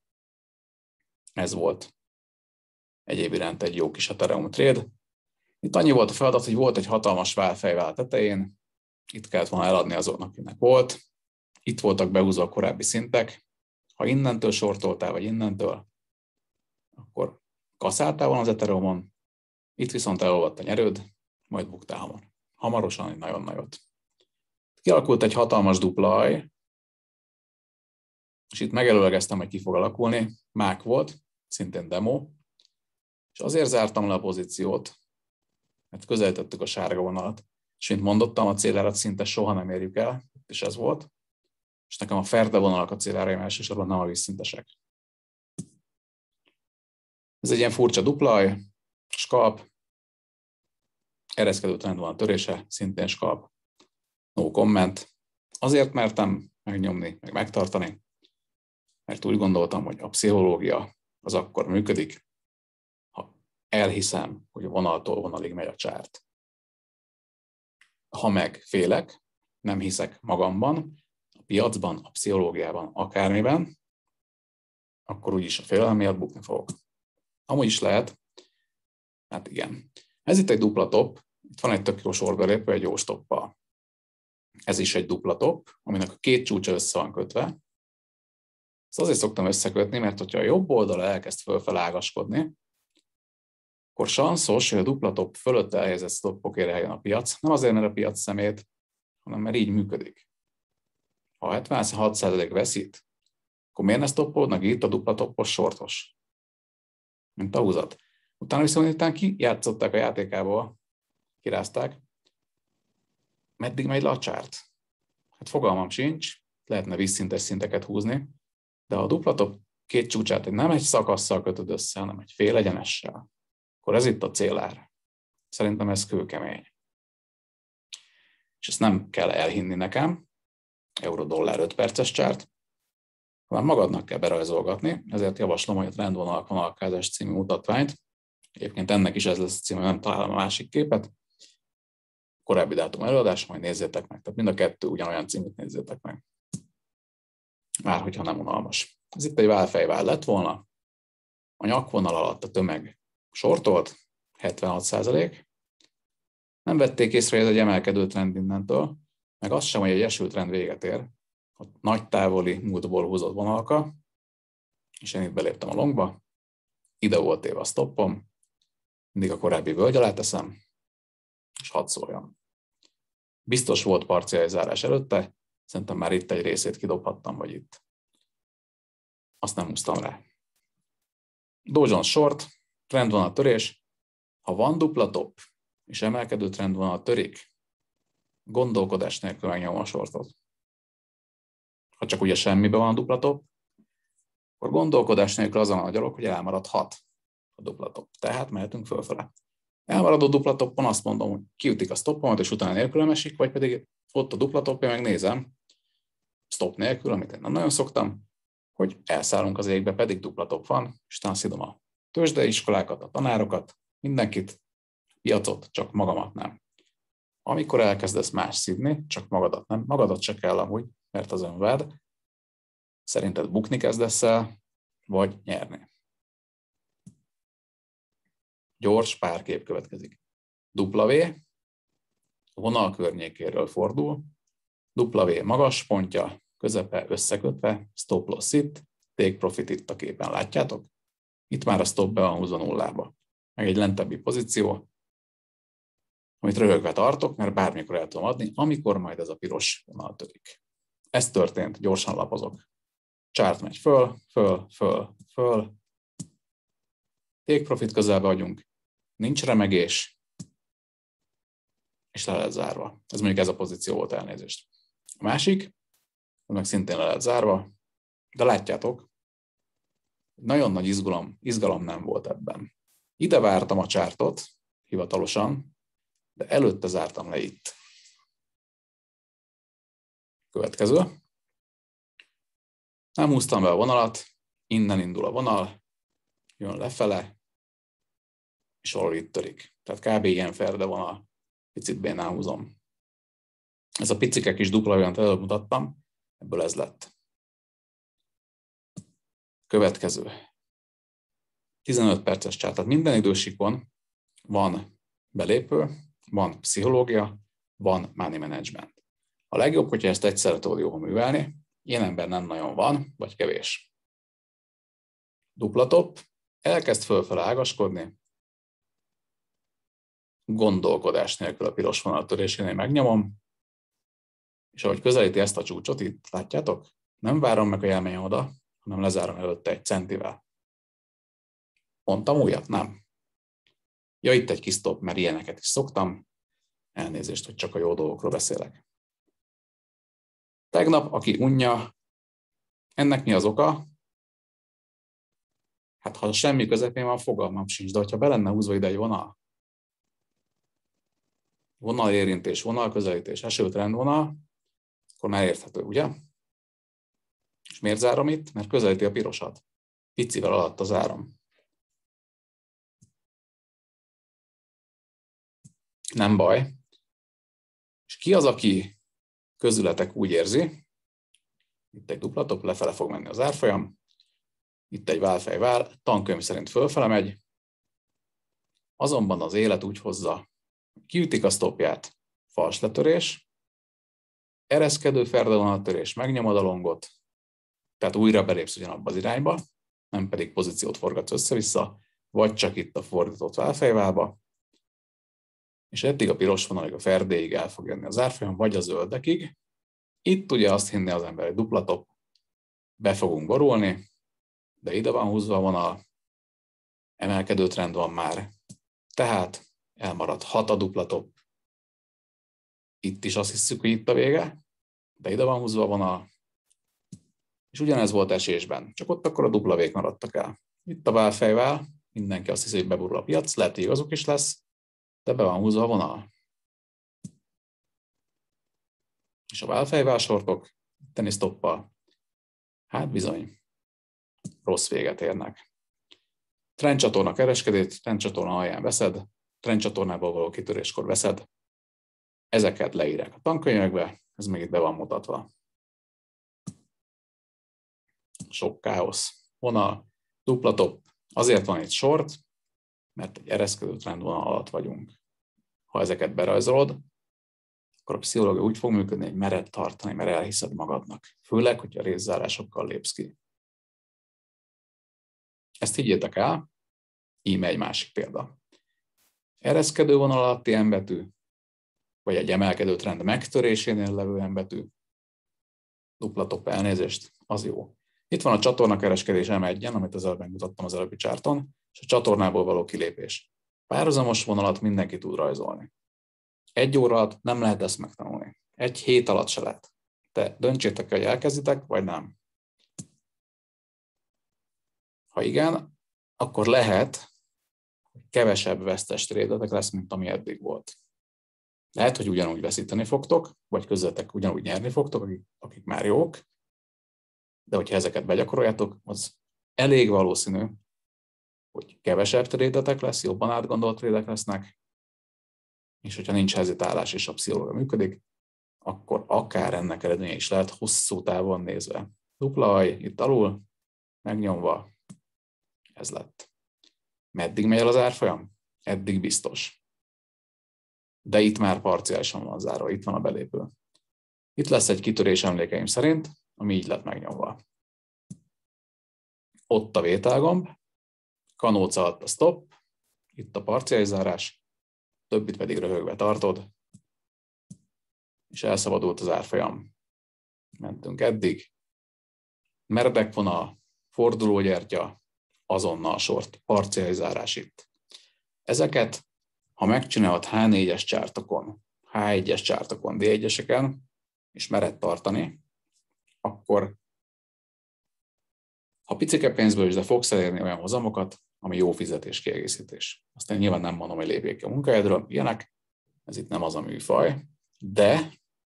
Ez volt egyéb iránt egy jó kis Ethereum trade. Itt annyi volt a feladat, hogy volt egy hatalmas válfejvál tetején, itt kellett volna eladni azoknak, akinek volt. Itt voltak behúzva a korábbi szintek. Ha innentől sortoltál, vagy innentől, akkor kaszáltál volna az Ethereumon, itt viszont elolvadt a nyerőd, majd buktál hamarosan egy nagyon nagyot. Kialakult egy hatalmas dupla aj, és itt megelőlegeztem, hogy ki fog alakulni. Mák volt, szintén demo, és azért zártam le a pozíciót, mert közelítettük a sárga vonalat, és mint mondottam, a célárat szinte soha nem érjük el, és ez volt, és nekem a ferde vonalak a céláraim elsősorban nem a vízszintesek. Ez egy ilyen furcsa duplaj, scalp, ereszkedő trendvonal törése, szintén scalp, no comment. Azért mertem megnyomni, meg megtartani, mert úgy gondoltam, hogy a pszichológia az akkor működik, ha elhiszem, hogy vonaltól vonalig megy a csárt. Ha meg félek, nem hiszek magamban, a piacban, a pszichológiában, akármiben, akkor úgyis a félelem miatt bukni fogok. Amúgy is lehet, hát igen. Ez itt egy dupla top, itt van egy tök jó sorberépő, egy jó stoppal. Ez is egy dupla top, aminek a két csúcsa össze van kötve. Ezt azért szoktam összekötni, mert hogyha a jobb oldala elkezd fölfele ágaskodni, akkor sanszos, hogy a dupla top fölött elhelyezett stoppok érjen a piac. Nem azért, mert a piac szemét, hanem mert így működik. Ha 76% veszít, akkor miért ne stoppolnak itt a dupla toppos sortos? Mint a húzat. Utána viszont kijátszották a játékából, kirázták. Meddig megy le a csárt? Hát fogalmam sincs, lehetne vízszintes szinteket húzni, de ha a dupla top két csúcsát nem egy szakasszal kötöd össze, hanem egy fél egyenessel, akkor ez itt a célár. Szerintem ez kőkemény. És ezt nem kell elhinni nekem, euró-dollár 5 perces csárt, hanem magadnak kell berajzolgatni, ezért javaslom, hogy a Trendvonalak vonalkázás című mutatványt, egyébként ennek is ez lesz a címe, nem találom a másik képet, korábbi dátum előadás, majd nézzétek meg. Tehát mind a kettő ugyanolyan címűt nézzétek meg. Már hogyha nem unalmas. Ez itt egy válfejvál lett volna, a nyakvonal alatt a tömeg sortolt, 76%. Nem vették észre, hogy ez egy emelkedő trend innentől, meg azt sem, hogy egy eső trend véget ér. A nagy távoli múltból húzott vonalka, és én itt beléptem a longba, ide volt éve a stoppom, mindig a korábbi völgy alá teszem, és hadd szóljon. Biztos volt parciális zárás előtte, szerintem már itt egy részét kidobhattam, vagy itt. Azt nem húztam rá. Dow Jones short, trendvonal törés, ha van dupla top, és emelkedő trendvonal törik, gondolkodás nélkül megnyomom a shortot. Ha csak ugye semmiben van a dupla top, akkor gondolkodás nélkül azon a gyalog, hogy elmarad 6 a duplatop. Tehát mehetünk fölfele. Elmaradó duplatopon azt mondom, hogy kiütik a stoppomat, és utána nélkülem esik, vagy pedig ott a duplatopja, megnézem, stop nélkül, amit én nem nagyon szoktam, hogy elszállunk az égbe, pedig duplatop van, és utána szidom a tőzsdeiskolákat, a tanárokat, mindenkit, piacot, csak magamat nem. Amikor elkezdesz más szidni, csak magadat nem, magadat se kell amúgy, mert az önvád, szerinted bukni kezdesz el, vagy nyerni. Gyors párkép következik. W, vonal környékéről fordul, W magas pontja, közepe összekötve, stop loss itt, take profit itt a képen, látjátok? Itt már a stop be van húzva nullába. Meg egy lentebbi pozíció, amit röhögve tartok, mert bármikor el tudom adni, amikor majd ez a piros vonal törik. Ez történt, gyorsan lapozok. Chart megy föl, föl, föl, föl. Take profit közelbe vagyunk, nincs remegés, és le lett zárva. Ez mondjuk ez a pozíció volt, elnézést. A másik, meg szintén le lett zárva, de látjátok, nagyon nagy izgalom nem volt ebben. Ide vártam a chartot, hivatalosan, de előtte zártam le itt. Következő. Nem húztam be a vonalat, innen indul a vonal, jön lefele, és valahol itt törik. Tehát kb. Ilyen ferde vonal. Picit bénán húzom. Ez a picike kis dupla, olyan előbb mutattam, ebből ez lett. Következő. 15 perces chart. Tehát minden idősíkon van belépő, van pszichológia, van money management. A legjobb, hogyha ezt egyszerre tudod jól művelni, ilyen ember nem nagyon van, vagy kevés. Dupla top, elkezd fölfele ágaskodni, gondolkodás nélkül a piros vonal törésénél megnyomom, és ahogy közelíti ezt a csúcsot, itt látjátok, nem várom meg, hogy elmenjen oda, hanem lezárom előtte egy centivel. Mondtam újat? Nem. Ja, itt egy kis stop, mert ilyeneket is szoktam. Elnézést, hogy csak a jó dolgokról beszélek. Tegnap, aki unja, ennek mi az oka? Hát ha semmi közepén van, fogalmam sincs, de hogyha be lenne húzva ide egy vonalérintés, vonalközelítés, esőtrendvonal, akkor már érthető, ugye? És miért zárom itt? Mert közelíti a pirosat. Picivel alatt az áram. Nem baj. És ki az, aki közületek úgy érzi, itt egy duplatop, lefele fog menni az árfolyam, itt egy válfej-vál, tankönyv szerint fölfele megy, azonban az élet úgy hozza, kiütik a stopját, fals letörés, ereszkedő ferdevonaltörés, megnyomod a longot, tehát újra belépsz ugyanabba az irányba, nem pedig pozíciót forgatsz össze-vissza, vagy csak itt a fordított válfejválba, és eddig a piros vonalig a ferdéig el fog jönni az árfolyam, vagy a zöldekig. Itt ugye azt hinné az ember, hogy duplatop, be fogunk borulni, de ide van húzva a vonal, emelkedő trend van már, tehát elmaradhat a duplatop. Itt is azt hiszük, hogy itt a vége, de ide van húzva a vonal, és ugyanez volt esésben, csak ott akkor a duplavék maradtak el. Itt a válfejvál, mindenki azt hiszi, hogy beborul a piac, lehet, hogy igazuk is lesz, de be van húzva a vonal. És a válfejvál sortok, itteni stoppal, hát bizony, rossz véget érnek. Trendcsatorna kereskedét, trendcsatorna alján veszed, trendcsatornából való kitöréskor veszed. Ezeket leírják a tankönyvekbe, ez még itt be van mutatva. Sok káosz. Vonal, duplatop, azért van itt short, mert egy ereszkedő trendvonal alatt vagyunk. Ha ezeket berajzolod, akkor a pszichológia úgy fog működni, hogy mered tartani, mert elhiszed magadnak. Főleg, hogyha részzárásokkal lépsz ki. Ezt higgyétek el, íme egy másik példa. Ereszkedő vonal alatti M betű, vagy egy emelkedő trend megtörésénél levő M betű, dupla top, elnézést, az jó. Itt van a csatornakereskedés M1-en, amit az előbb megmutattam az előbbi csárton, és a csatornából való kilépés. Párhuzamos vonalat mindenki tud rajzolni. 1 óra alatt nem lehet ezt megtanulni. 1 hét alatt se lehet. De döntsétek, hogy elkezditek, vagy nem. Ha igen, akkor lehet, hogy kevesebb vesztes trédetek lesz, mint ami eddig volt. Lehet, hogy ugyanúgy veszíteni fogtok, vagy közöttek ugyanúgy nyerni fogtok, akik már jók, de hogyha ezeket begyakoroljátok, az elég valószínű, hogy kevesebb trédetek lesz, jobban átgondolt trédek lesznek, és hogyha nincs hezitálás és a pszichológia működik, akkor akár ennek eredménye is lehet hosszú távon nézve. Dupla aj, itt alul, megnyomva, ez lett. Meddig megy el az árfolyam? Eddig biztos. De itt már parciálisan van zárva, itt van a belépő. Itt lesz egy kitörés emlékeim szerint, ami így lett megnyomva. Ott a vételgomb, kanóc alatt a stop, itt a parciális zárás, többit pedig röhögve tartod, és elszabadult az árfolyam. Mentünk eddig. Meredek vonal, fordulógyertya, azonnal sort, parciális zárás itt. Ezeket, ha megcsinálod H4-es csártokon, H1-es csártokon, D1-eseken, és mered tartani, akkor ha picike pénzből is, de fogsz elérni olyan hozamokat, ami jó fizetés kiegészítés. Aztán nyilván nem mondom, hogy lépjék ki a munkahelyedről, ilyenek, ez itt nem az a műfaj, de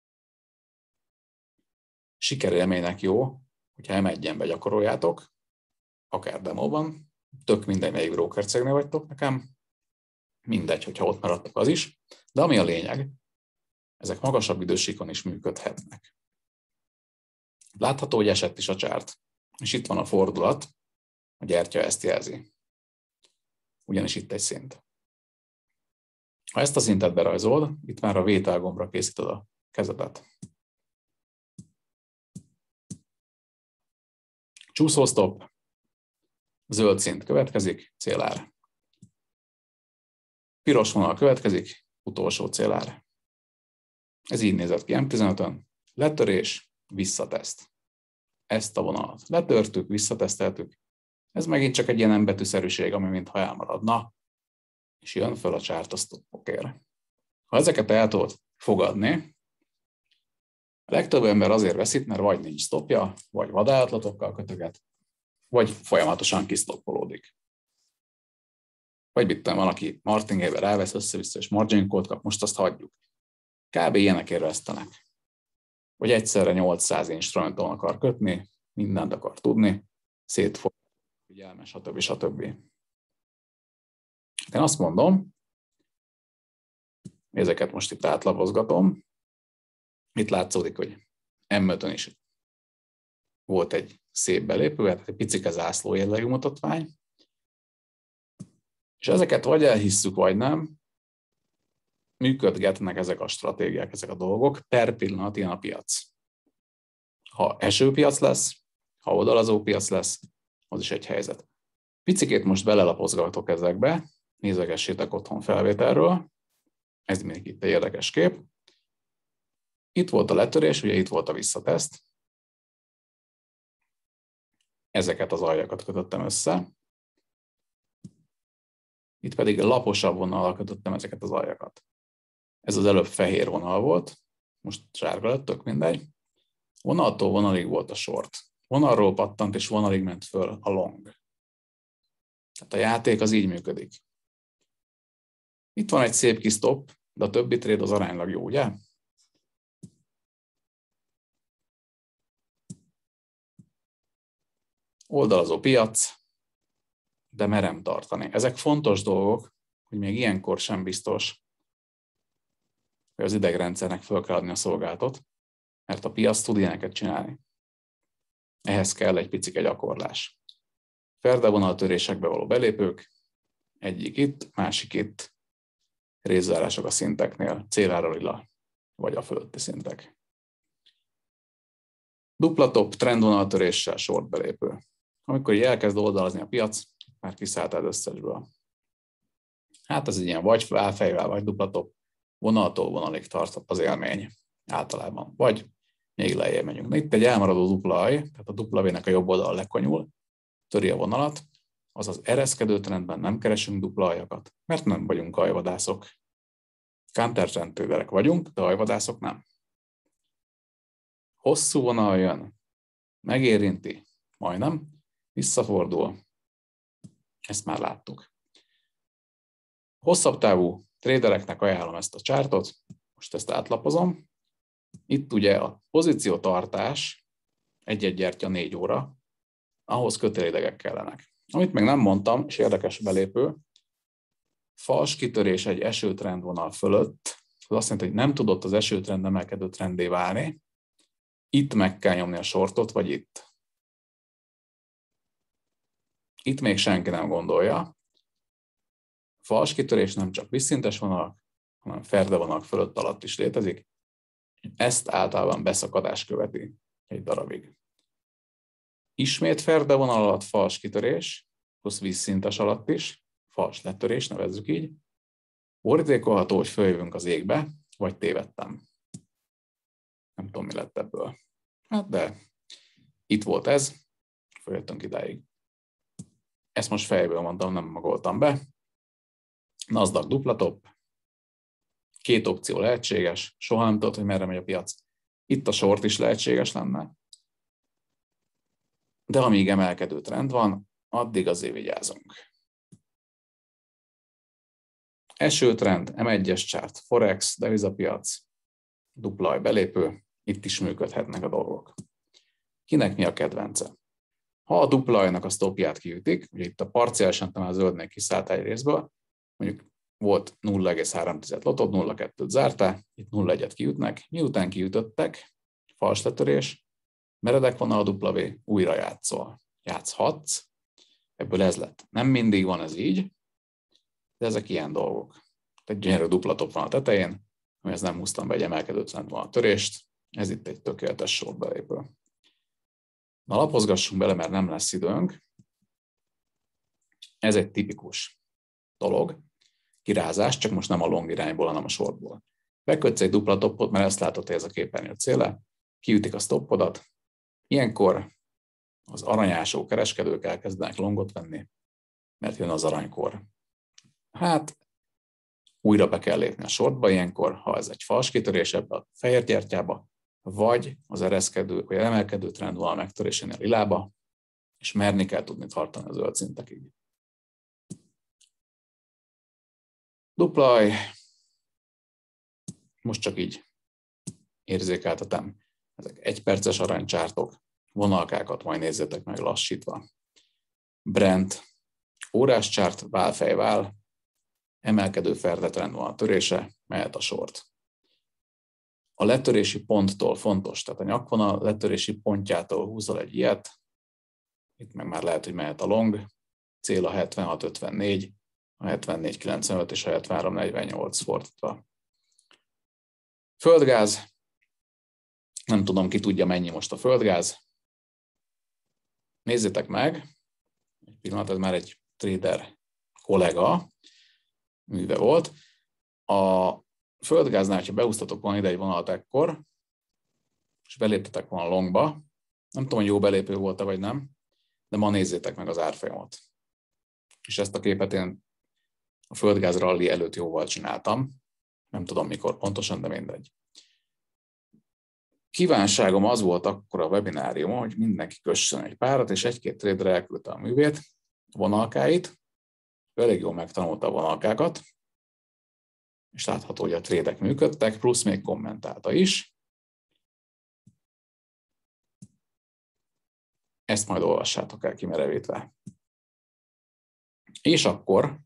sikerélménynek jó, hogyha M1-en gyakoroljátok, akár demóban, tök mindegy, melyik broker cégnél vagytok nekem, mindegy, hogyha ott maradtok az is, de ami a lényeg, ezek magasabb idősíkon is működhetnek. Látható, hogy esett is a csárt, és itt van a fordulat, a gyertya ezt jelzi. Ugyanis itt egy szint. Ha ezt a szintet berajzolod, itt már a vételgombra készíted a kezedet. Csúszósztop, zöld szint következik, célár. Piros vonal következik, utolsó célár. Ez így nézett ki M15-ön, letörés, visszateszt. Ezt a vonalat letörtük, visszateszteltük. Ez megint csak egy ilyen embetűszerűség, ami mintha elmaradna, és jön föl a csárt a stopokért. Ha ezeket el tudod fogadni, a legtöbb ember azért veszít, mert vagy nincs stopja, vagy vadállatatokkal kötöget, vagy folyamatosan kisztoppolódik. Vagy mit tudom, van, aki martingale-be rávesz össze-vissza, és margin call-t kap, most azt hagyjuk. Kb. Ilyenekért vesztenek. Vagy egyszerre 800 instrumenton akar kötni, mindent akar tudni, szétfog, figyelmes, stb. Én azt mondom, ezeket most itt átlapozgatom, itt látszódik, hogy M5-ön is volt egy szép belépő, hát egy picike zászló jellegű mutatvány, és ezeket vagy elhisszük, vagy nem, működgetnek ezek a stratégiák, ezek a dolgok, per pillanat ilyen a piac. Ha esőpiac lesz, ha oldalazó piac lesz, az is egy helyzet. Picikét most belelapozgatok ezekbe, nézegessétek otthon felvételről, ez még itt egy érdekes kép. Itt volt a letörés, ugye itt volt a visszateszt. Ezeket az aljakat kötöttem össze. Itt pedig laposabb vonallal kötöttem ezeket az aljakat. Ez az előbb fehér vonal volt, most sárga lett, tök mindegy. Vonaltól vonalig volt a short. Vonalról pattant, és vonalig ment föl a long. Tehát a játék az így működik. Itt van egy szép kis stop, de a többi trade az aránylag jó, ugye? Oldalazó piac, de merem tartani. Ezek fontos dolgok, hogy még ilyenkor sem biztos, hogy az idegrendszernek föl kell adni a szolgáltat, mert a piac tud ilyeneket csinálni. Ehhez kell egy picike gyakorlás. Ferdevonaltörésekbe való belépők, egyik itt, másik itt, részzárások a szinteknél, célára lila, vagy a fölötti szintek. Dupla top, trendvonaltöréssel short belépő. Amikor így elkezd oldalazni a piac, már kiszálltál összesből. Hát ez egy ilyen vagy felfejvel, vagy dupla top, vonaltól vonalig tartott az élmény általában. Vagy még lejjebb megyünk. Itt egy elmaradó dupla aj, tehát a dupla V-nek a jobb oldal lekonyul, töri a vonalat, azaz ereszkedő trendben nem keresünk dupla ajakat, mert nem vagyunk ajvadászok. Counter-trend traderek vagyunk, de ajvadászok nem. Hosszú vonal jön, megérinti, majdnem, visszafordul, Ezt már láttuk. Hosszabb távú tradereknek ajánlom ezt a chartot, most ezt átlapozom. Itt ugye a pozíciótartás egy-egy gyertya 4 óra, ahhoz kötélidegek kellenek. Amit még nem mondtam, és érdekes belépő, fals kitörés egy esőtrendvonal fölött, az azt jelenti, hogy nem tudott az esőtrend emelkedő trendé válni, itt meg kell nyomni a shortot, vagy itt. Itt még senki nem gondolja. Fals kitörés nem csak vízszintes vonalak, hanem ferde vonalak fölött alatt is létezik. Ezt általában beszakadás követi egy darabig. Ismét ferde vonal alatt fals kitörés, plusz vízszintes alatt is, fals letörés, nevezzük így. Borítékolható, hogy följövünk az égbe, vagy tévedtem. Nem tudom, mi lett ebből. Hát de itt volt ez, följöttünk idáig. Ezt most fejből mondtam, nem magoltam be. Nasdaq dupla top. 2 opció lehetséges, soha nem tudod, hogy merre megy a piac. Itt a short is lehetséges lenne. De amíg emelkedő trend van, addig azért vigyázunk. Esőtrend, M1-es chart, Forex, devizapiac, dupla belépő, itt is működhetnek a dolgok. Kinek mi a kedvence? Ha a dupla ajnak a stopját kiütik, ugye itt a parciálisan talán zöldnek kiszállt egy részből, mondjuk volt 0,3 lotot, 0,2-t zártál, itt 0,1-et kiütnek, miután kiütöttek, fals letörés, meredek vonal a W, újra játszol. Játszhatsz, ebből ez lett. Nem mindig van ez így, de ezek ilyen dolgok. Egy gyönyörű dupla top van a tetején, amihez nem húztam be egy emelkedő trend van a törést, ez itt egy tökéletes short belépő. Na, lapozgassunk bele, mert nem lesz időnk. Ez egy tipikus dolog, kirázás, csak most nem a long irányból, hanem a shortból. Bekötsz egy dupla topot, mert ezt látod, hogy ez a képernyő céle, kiütik a stoppodat, ilyenkor az aranyásó kereskedők elkezdenek longot venni, mert jön az aranykor. Hát, újra be kell lépni a shortba ilyenkor, ha ez egy fals kitörés ebbe a fehér gyertyába, vagy az ereszkedő, vagy emelkedő trend van a megtörésénél lilába, és merni kell tudni tartani a zöld szintekig. Duplaj, most csak így érzékeltetem. Ezek 1 perces aranycsártok, vonalkákat majd nézzétek meg lassítva. Brent, órás csárt, válfej-vál, emelkedő ferde trend van a törése, mehet a short. A letörési ponttól fontos, tehát a nyakvonal letörési pontjától húzol egy ilyet, itt meg már lehet, hogy mehet a long, cél a 76.54, a 74.95 és a 73.48 fordítva. Földgáz, nem tudom, ki tudja mennyi most a földgáz. Nézzétek meg, egy pillanat, ez már egy trader kollega műve volt. A földgáznál, ha behúztatok volna ide egy vonalat ekkor, és beléptetek volna longba, nem tudom, hogy jó belépő volt-e vagy nem, de ma nézzétek meg az árfolyamot. És ezt a képet én a földgáz rally előtt jóval csináltam, nem tudom mikor pontosan, de mindegy. Kívánságom az volt akkor a webináriumon, hogy mindenki kössön egy párat, és 1-2 trader elküldte a művét, a vonalkáit, elég jól megtanulta a vonalkákat, és látható, hogy a trédek működtek, plusz még kommentálta is. Ezt majd olvassátok el kimerevítve. És akkor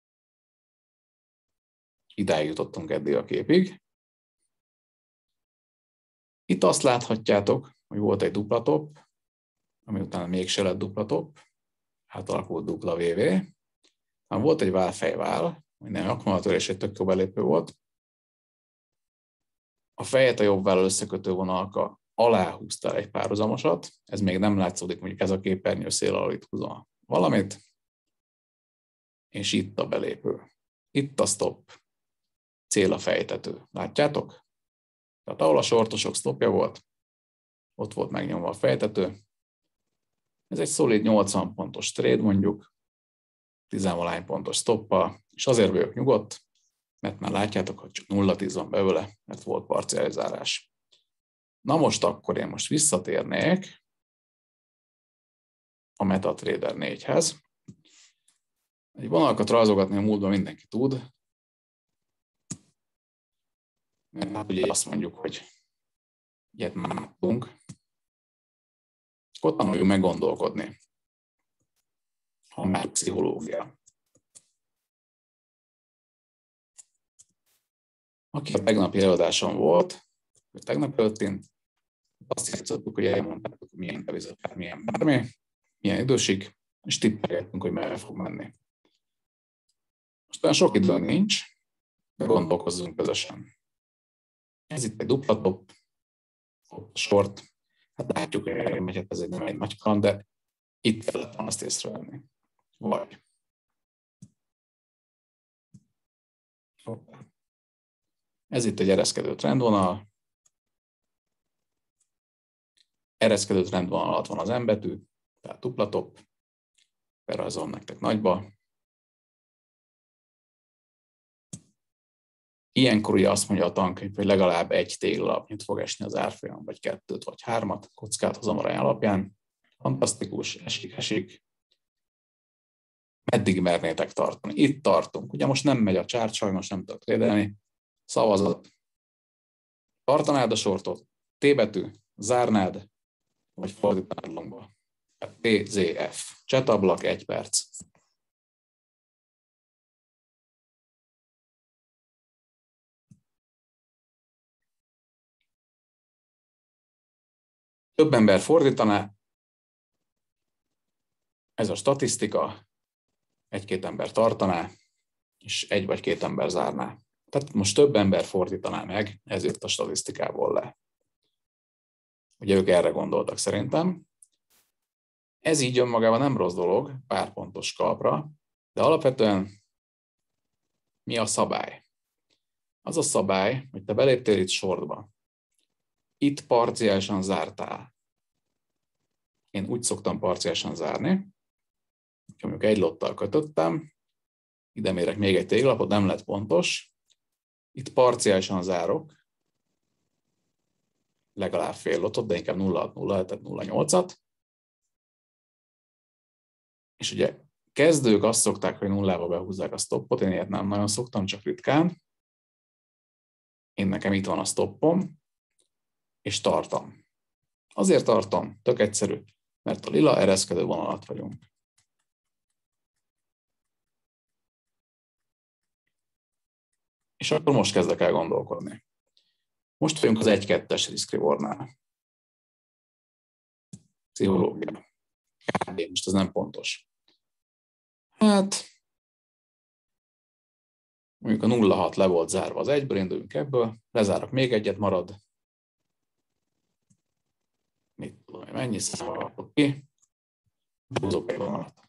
idáig jutottunk eddig a képig. Itt azt láthatjátok, hogy volt egy dupla top, ami utána mégse lett dupla top, átalakult dupla VV. Volt egy válfej-vál, minden akkumulátörés egy tök jó belépő volt. A fejet a jobb vállal összekötő vonalka alá húztál egy párhuzamosat, ez még nem látszódik, mondjuk ez a képernyő szél alól itt húzom valamit, és itt a belépő. Itt a stop, cél a fejtető. Látjátok? Tehát ahol a sortosok stopja volt, ott volt megnyomva a fejtető. Ez egy szolid 80 pontos trade mondjuk, 10-valány pontos stoppal, és azért vagyok nyugodt, mert már látjátok, hogy csak 0,10 van belőle, mert volt parcializálás. Na most akkor én most visszatérnék a MetaTrader 4-hez, Egy vonalakat rajzolgatni a múltban mindenki tud, mert hát ugye azt mondjuk, hogy ilyet már nem tudunk. Akkor tanuljunk meg gondolkodni. Ha már pszichológia. Aki a tegnapi előadáson volt, vagy tegnap előttén, azt játszottuk, hogy elmondtuk, milyen devizet, milyen bármi, milyen idősig, és tippelgettünk, hogy merre fog menni. Most olyan sok idő nincs, de gondolkozzunk közösen. Ez itt egy dupla top, short, hát látjuk, hogy ez nem egy nagy kaland, de itt kellett volna azt észrevenni. Vagy. Ez itt egy ereszkedő trendvonal. Ereszkedő trendvonal alatt van az M betű, tehát dupla top. Berajzolom nektek nagyba. Ilyenkor ugye azt mondja a tankönyv, hogy legalább egy téglalapnyit fog esni az árfolyam, vagy 2 vagy 3, kockát hozom arány alapján. Fantasztikus, esik. Meddig mernétek tartani? Itt tartunk. Ugye most nem megy a csárt, sajnos nem tudok trédelni. Szavazat. Tartanád a sortot? T betű, zárnád, vagy fordítanád longba? TZF. Csetablak, 1 perc. Több ember fordítaná, ez a statisztika, 1-2 ember tartaná, és 1 vagy 2 ember zárná. Tehát most több ember fordítaná meg, ez jött a statisztikából le. Ugye ők erre gondoltak szerintem. Ez így önmagában nem rossz dolog, pár pontos kalapra, de alapvetően mi a szabály? Az a szabály, hogy te beléptél itt sortba. Itt parciálisan zártál. Én úgy szoktam parciálisan zárni, hogy mondjuk egy lottal kötöttem, ide mérek még egy téglalapot, nem lett pontos. Itt parciálisan zárok, legalább fél lotot, de inkább 0,6-0, tehát 0,8-at. És ugye kezdők azt szokták, hogy nullába behúzzák a stoppot, én ilyet nem nagyon szoktam, csak ritkán. Én nekem itt van a stoppom, és tartom. Azért tartom, tök egyszerű, mert a lila ereszkedő vonal alatt vagyunk. És akkor most kezdek el gondolkodni. Most vagyunk az 1-2-es risk rewardnál. Pszichológia. Kb. Most ez nem pontos. Hát, mondjuk a 0,6 le volt zárva az 1-ből, induljunk ebből, lezárok még egyet, marad. Mit tudom én, mennyi számolok ki? Húzok egy vonalat.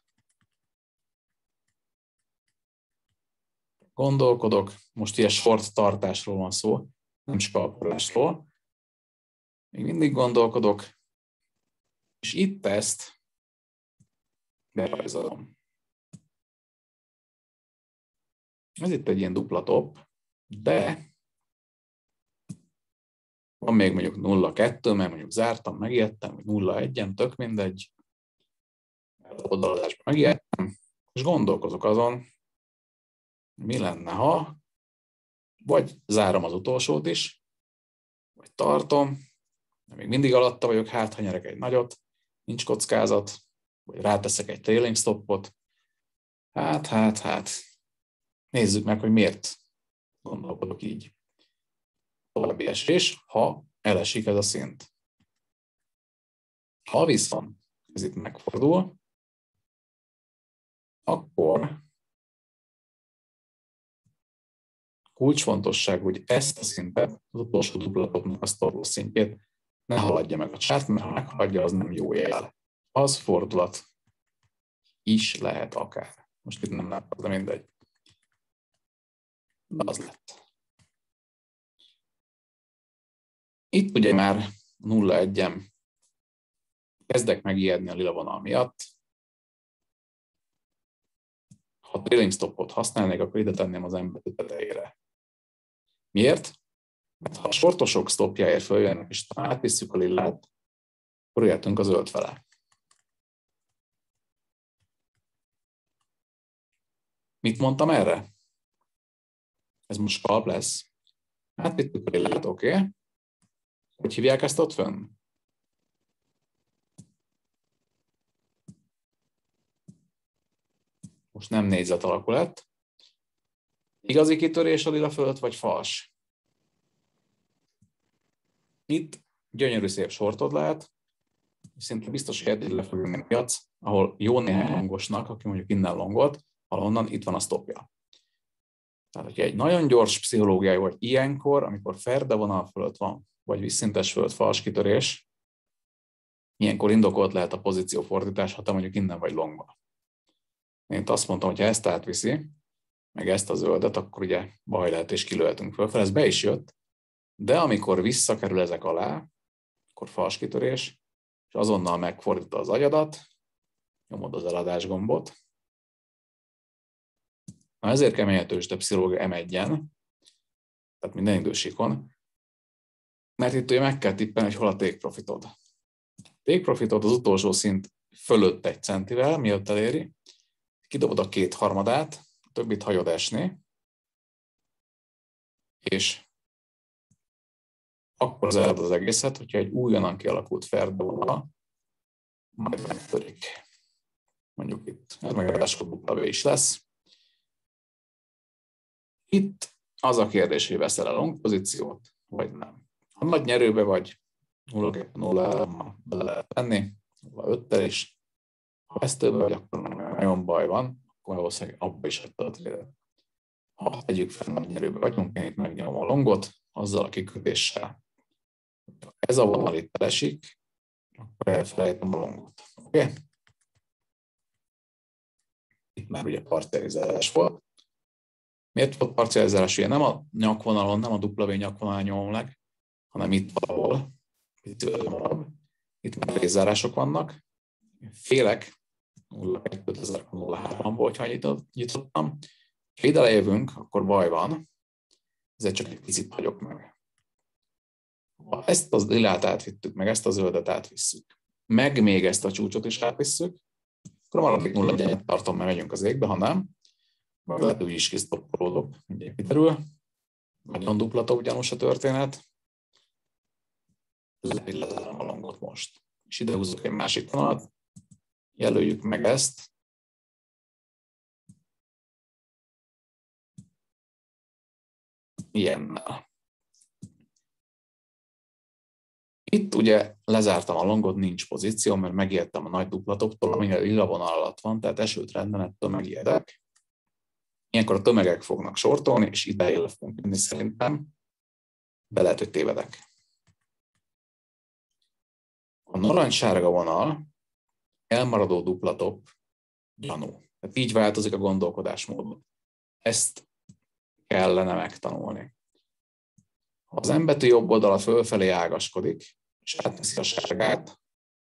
Gondolkodok, most ilyen short tartásról van szó, nem scalpolásról. Még mindig gondolkodok, és itt ezt berajzolom. Ez itt egy ilyen dupla top, de van még mondjuk 0,2, mert mondjuk zártam, megijedtem, vagy 0,1-en, tök mindegy. Oldalazásban megijedtem, és gondolkozok azon, mi lenne, ha vagy zárom az utolsót is, vagy tartom, de még mindig alatta vagyok, hát ha nyerek egy nagyot, nincs kockázat, vagy ráteszek egy trailing stoppot. Hát. Nézzük meg, hogy miért gondolkodok így. További esés, ha elesik ez a szint. Ha viszont ez itt megfordul, akkor kulcsfontosság, hogy ezt a szintet, az utolsó duplatoknak a stop szintjét ne haladja meg a csárt, mert ha meghaladja, az nem jó jel. Az fordulat is lehet akár. Most itt nem látom, de mindegy. De az lett. Itt ugye már 0,1-en kezdek megijedni a lila vonal miatt. Ha trailing stopot használnék, akkor ide tenném az M betű tetejére. Miért? Mert ha a sortosok stopjáért följönnek, és átvisszük a lilát, akkor jöhetünk a zöld fele. Mit mondtam erre? Ez most scalp lesz. Hát itt a lillát, oké. Hogy hívják ezt ott fönn? Most nem négyzet alakú lett. Igazi kitörés a lila fölött, vagy fals? Itt gyönyörű szép sortod lehet, és szinte biztos, hogy eddig le fog jönni a piac, ahol jó néhány longosnak, aki mondjuk innen longolt, ahonnan itt van a stopja. Tehát, hogyha egy nagyon gyors pszichológiai vagy ilyenkor, amikor ferde vonal fölött van, vagy vízszintes fölött fals kitörés, ilyenkor indokolt lehet a pozíciófordítás, ha te mondjuk innen vagy longba. Én azt mondtam, hogy ha ezt átviszi, meg ezt a zöldet, akkor ugye baj lehet és kilőhetünk fölfel. Ez be is jött, de amikor visszakerül ezek alá, akkor fals kitörés, és azonnal megfordítod az agyadat, nyomod az eladás gombot. Na ezért kemény a tőzsde pszichológia M1-en, tehát minden idősíkon, mert itt ugye meg kell tippelni, hogy hol a take profitod. Take profitod az utolsó szint fölött 1 centivel, mielőtt eléri, kidobod a 2/3, a többit hagyod esni, és akkor zárod az egészet, hogyha egy újonnan kialakult ferde vonal majd megtörik. Mondjuk itt, ez megálláskodó W is lesz. Itt az a kérdés, hogy veszel a long pozíciót, vagy nem. Ha nagy nyerőbe vagy, 0,0 bele lehet tenni, 0,5-tel is. Ha vesztőbe vagy, akkor nagyon baj van, akkor valószínűleg abba is hagyta a trédet. Ha tegyük fel, nagy nyerőbe vagyunk, én itt megnyomom a longot, azzal a kikötéssel. Ha ez a vonal itt esik, akkor elfelejtem a longot. Oké? Itt már ugye parcializálás volt. Miért volt parcializálás? Ugye nem a nyakvonalon, nem a W nyakvonalon nyomom meg, hanem itt valahol, itt már részzárások vannak. Félek 0,2003-ból, hogyha nyitottam. Ha ide lejövünk, akkor baj van. Ezért csak egy picit hagyok meg. Ha ezt az lilát átvittük, meg ezt a zöldet átvisszük, meg még ezt a csúcsot is átvisszük, akkor a maradék 0,1 tartom, mert megyünk az égbe, ha nem, vagy lehet, úgy is kisztoppolódok, mindjárt kiderül. Nagyon dupla top gyanús a történet. Lezárom a longot most. És ide húzok egy másik vonalat, jelöljük meg ezt. Ilyennel. Itt ugye lezártam a longot, nincs pozíció, mert megijedtem a nagy duplatoptól, ami a lila vonal alatt van, tehát esőtrendben ettől megijedek. Ilyenkor a tömegek fognak sortolni, és ideje fogunk jönni szerintem, de lehet, hogy tévedek. A narancssárga vonal elmaradó duplatop gyanú. Tehát így változik a gondolkodásmód. Ezt kellene megtanulni. Ha az M betű jobb oldala fölfelé ágaskodik, és átveszi a sárgát,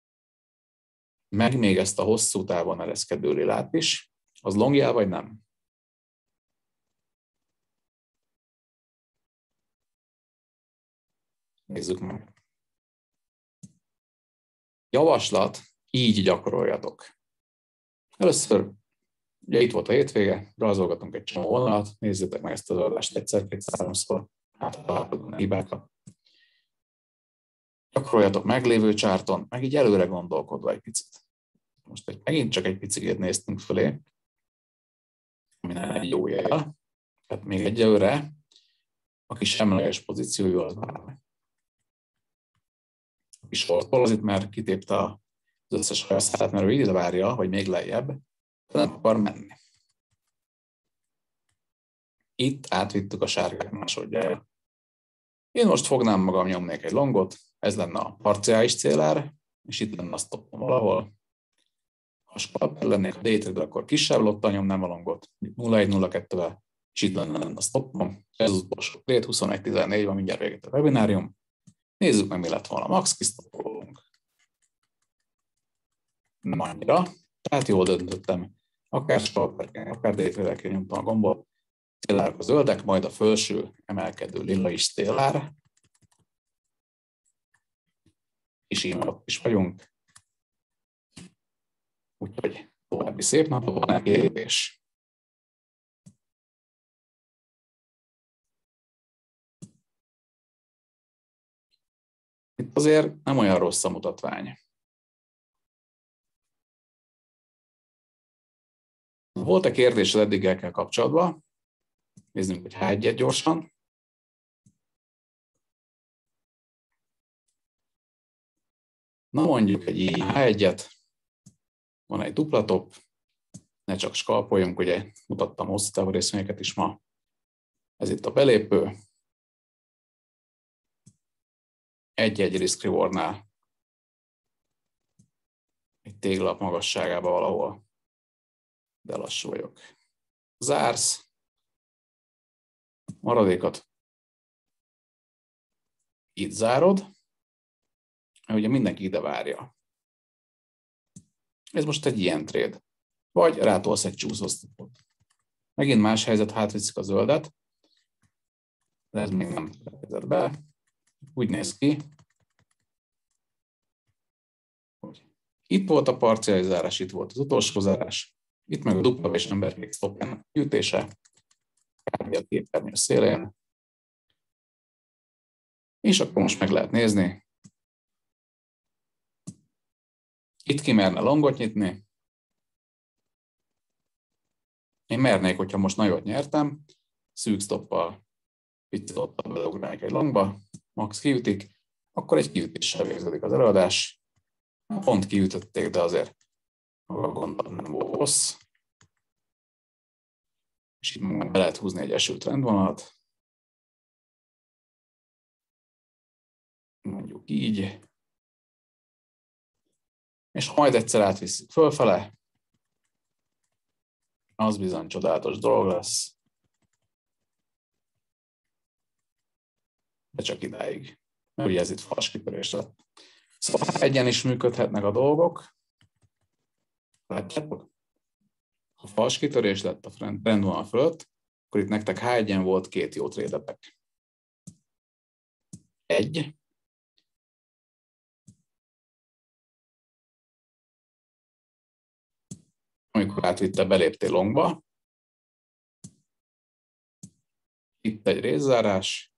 meg még ezt a hosszú távon ereszkedő lilát is, az longjel vagy nem? Nézzük meg. Javaslat, így gyakoroljatok. Először, ugye itt volt a hétvége, rajzolgatunk egy csomó vonalat, nézzétek meg ezt az adást egyszer, kétszer, háromszor, áttalálkodunk a hibákat. Gyakoroljatok meglévő csárton, meg így előre gondolkodva egy picit. Most megint csak egy picit néztünk fölé, ami nem egy jó jel. Tehát még egyelőre a kis semleges pozíciója az már. A kis sortból az itt már kitépte az összes hajaszállat, mert ő ide várja, vagy még lejjebb, de nem akar menni. Itt átvittük a sárgát másodjára. Én most fognám magam, nyomnék egy longot, ez lenne a parciális célár, és itt lenne a stoppom valahol. Ha scalper lennék a day-trade, akkor kisebb lottal nyomnám a longot, 0,1-0,2-vel, és itt lenne a stoppom. Ez az utolsó trade, 21.14 van, mindjárt véget a webinárium. Nézzük meg, mi lett volna max, kisztoppolunk. Nem annyira, tehát jól döntöttem. Akár scalperként, akár day-trade-ekkel nyomtam a gombot. Célárok a zöldek, majd a felső emelkedő lila is célár. És így ott is vagyunk. Úgyhogy további szép napot, van egy lépés. azért nem olyan rossz a mutatvány. Volt-e kérdésed eddig ekkel kapcsolatban? Nézzünk egy H1-et gyorsan. Na mondjuk egy ilyen H1-et, van egy dupla top, ne csak skalpoljunk, ugye mutattam hosszú távú részvényeket is ma. Ez itt a belépő. Egy-egy risk rewardnál egy téglap magasságában valahol, de lassú vagyok. Zársz, maradékat itt zárod, mert ugye mindenki ide várja. Ez most egy ilyen trade. Vagy rátolsz egy csúszósztopot. Megint más helyzet, hátviszik a zöldet, de ez még nem vezet be. Úgy néz ki, hogy itt volt a parciális zárás, itt volt az utolsó zárás, itt meg a dupla és emberkék stopjának gyűjtése, kb. A képernyő szélén. És akkor most meg lehet nézni. Itt ki merne longot nyitni. Én mernék, hogyha most nagyot nyertem, szűk stoppal picit ott beleugrálnék egy longba, max kiütik, akkor egy kiütéssel végződik az előadás. Pont kiütötték, de azért maga gondom nem volt rossz. És itt meg be lehet húzni egy eső trendvonalat. Mondjuk így. És majd egyszer átvisszük fölfele, az bizony csodálatos dolog lesz. De csak idáig. Mert ugye ez itt fals kitörés lett. Szóval egyen is működhetnek a dolgok. Látjátok? Ha fals kitörés lett a trendvonal fölött, akkor itt nektek H1-en volt két jó trédetek. Egy. Amikor átvitte, beléptél longba. Itt egy részzárás.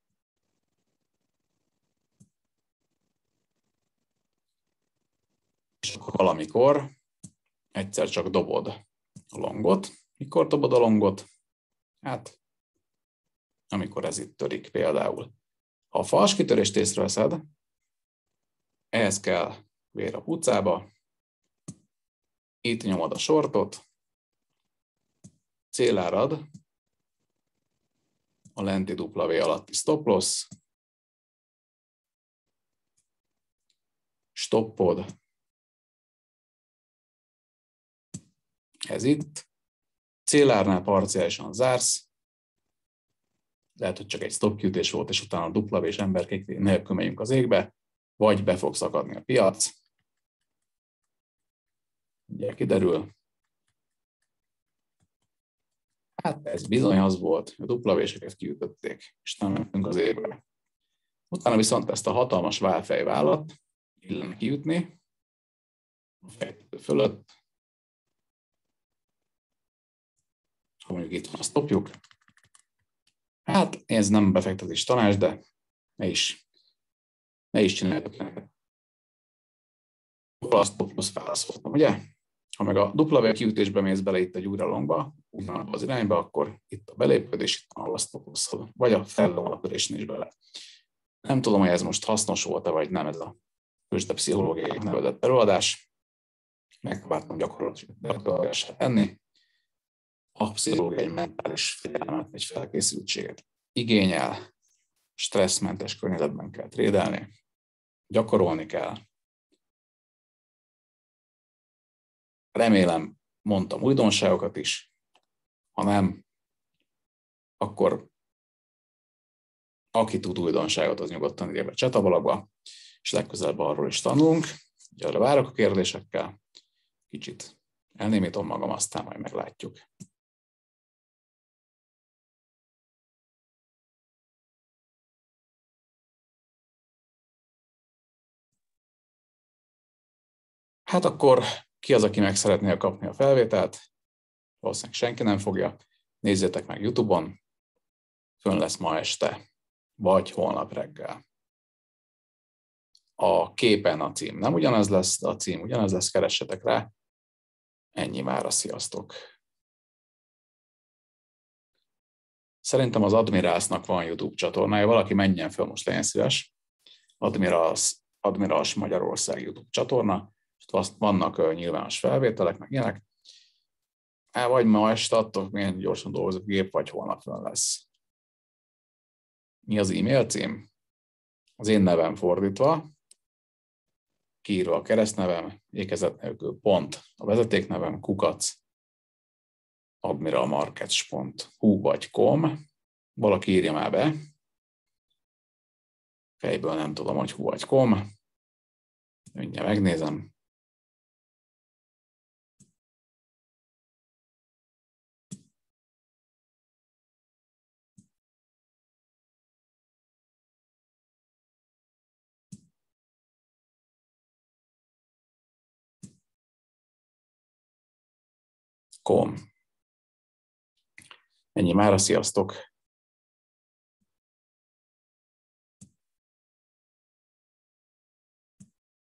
És akkor valamikor egyszer csak dobod a longot. Mikor dobod a longot? Hát, amikor ez itt törik például. Ha a fals kitörést észreveszed, ehhez kell vér a pucába, itt nyomod a sortot, célárad a lenti W alatti stop loss, stoppod, ez itt, célárnál parciálisan zársz, lehet, hogy csak egy stop kiütés volt, és utána a W és emberkék nélkül megyünk az égbe, vagy be fog szakadni a piac. Ugye kiderül. Hát ez bizony az volt, a W-seket kiütötték, és nem mentünk az égbe. Utána viszont ezt a hatalmas válfejvállat illene kiütni, a fejtető fölött, ha mondjuk itt van a stopjuk. Hát ez nem befektetés tanács, de ne is csináljátok neked. A stop loss válaszoltam, ugye? Ha meg a W kiütésbe mész bele itt egy újra longba, ugyanabba az irányba, akkor itt a belépődés, itt a stop loss, vagy a fellovatörésnél is bele. Nem tudom, hogy ez most hasznos volt-e, vagy nem ez a tőzsdepszichológiai nevezett előadás. Megpróbáltam gyakorlatilag tenni. A pszichológia egy mentális félelmet, egy felkészültséget igényel, stresszmentes környezetben kell trédelni, gyakorolni kell. Remélem, mondtam újdonságokat is, ha nem, akkor aki tud újdonságot, az nyugodtan írja be a csatabalagba, és legközelebb arról is tanulunk. Gyere, várok a kérdésekkel, kicsit elnémítom magam, aztán majd meglátjuk. Hát akkor ki az, aki meg szeretné kapni a felvételt? Valószínűleg senki nem fogja. Nézzétek meg YouTube-on, fönn lesz ma este, vagy holnap reggel. A képen a cím nem ugyanaz lesz, a cím ugyanaz lesz, keressetek rá. Ennyi mára, sziasztok! Szerintem az Admiralsnak van YouTube csatornája, valaki menjen fel, most legyen szíves. Admirals Magyarország YouTube csatorna, és vannak nyilvános felvételek, meg ilyenek. Vagy ma este adtok, milyen gyorsan dolgozok gép, vagy holnap fönn lesz. Mi az e-mail cím? Az én nevem fordítva, kiírva a keresztnevem, ékezet nélkül pont, a vezetéknevem kukac, admiralmarkets.hu vagy com. Valaki írja már be. Fejből nem tudom, hogy hu vagy com. Mindjárt megnézem. Com. Ennyi mára, sziasztok!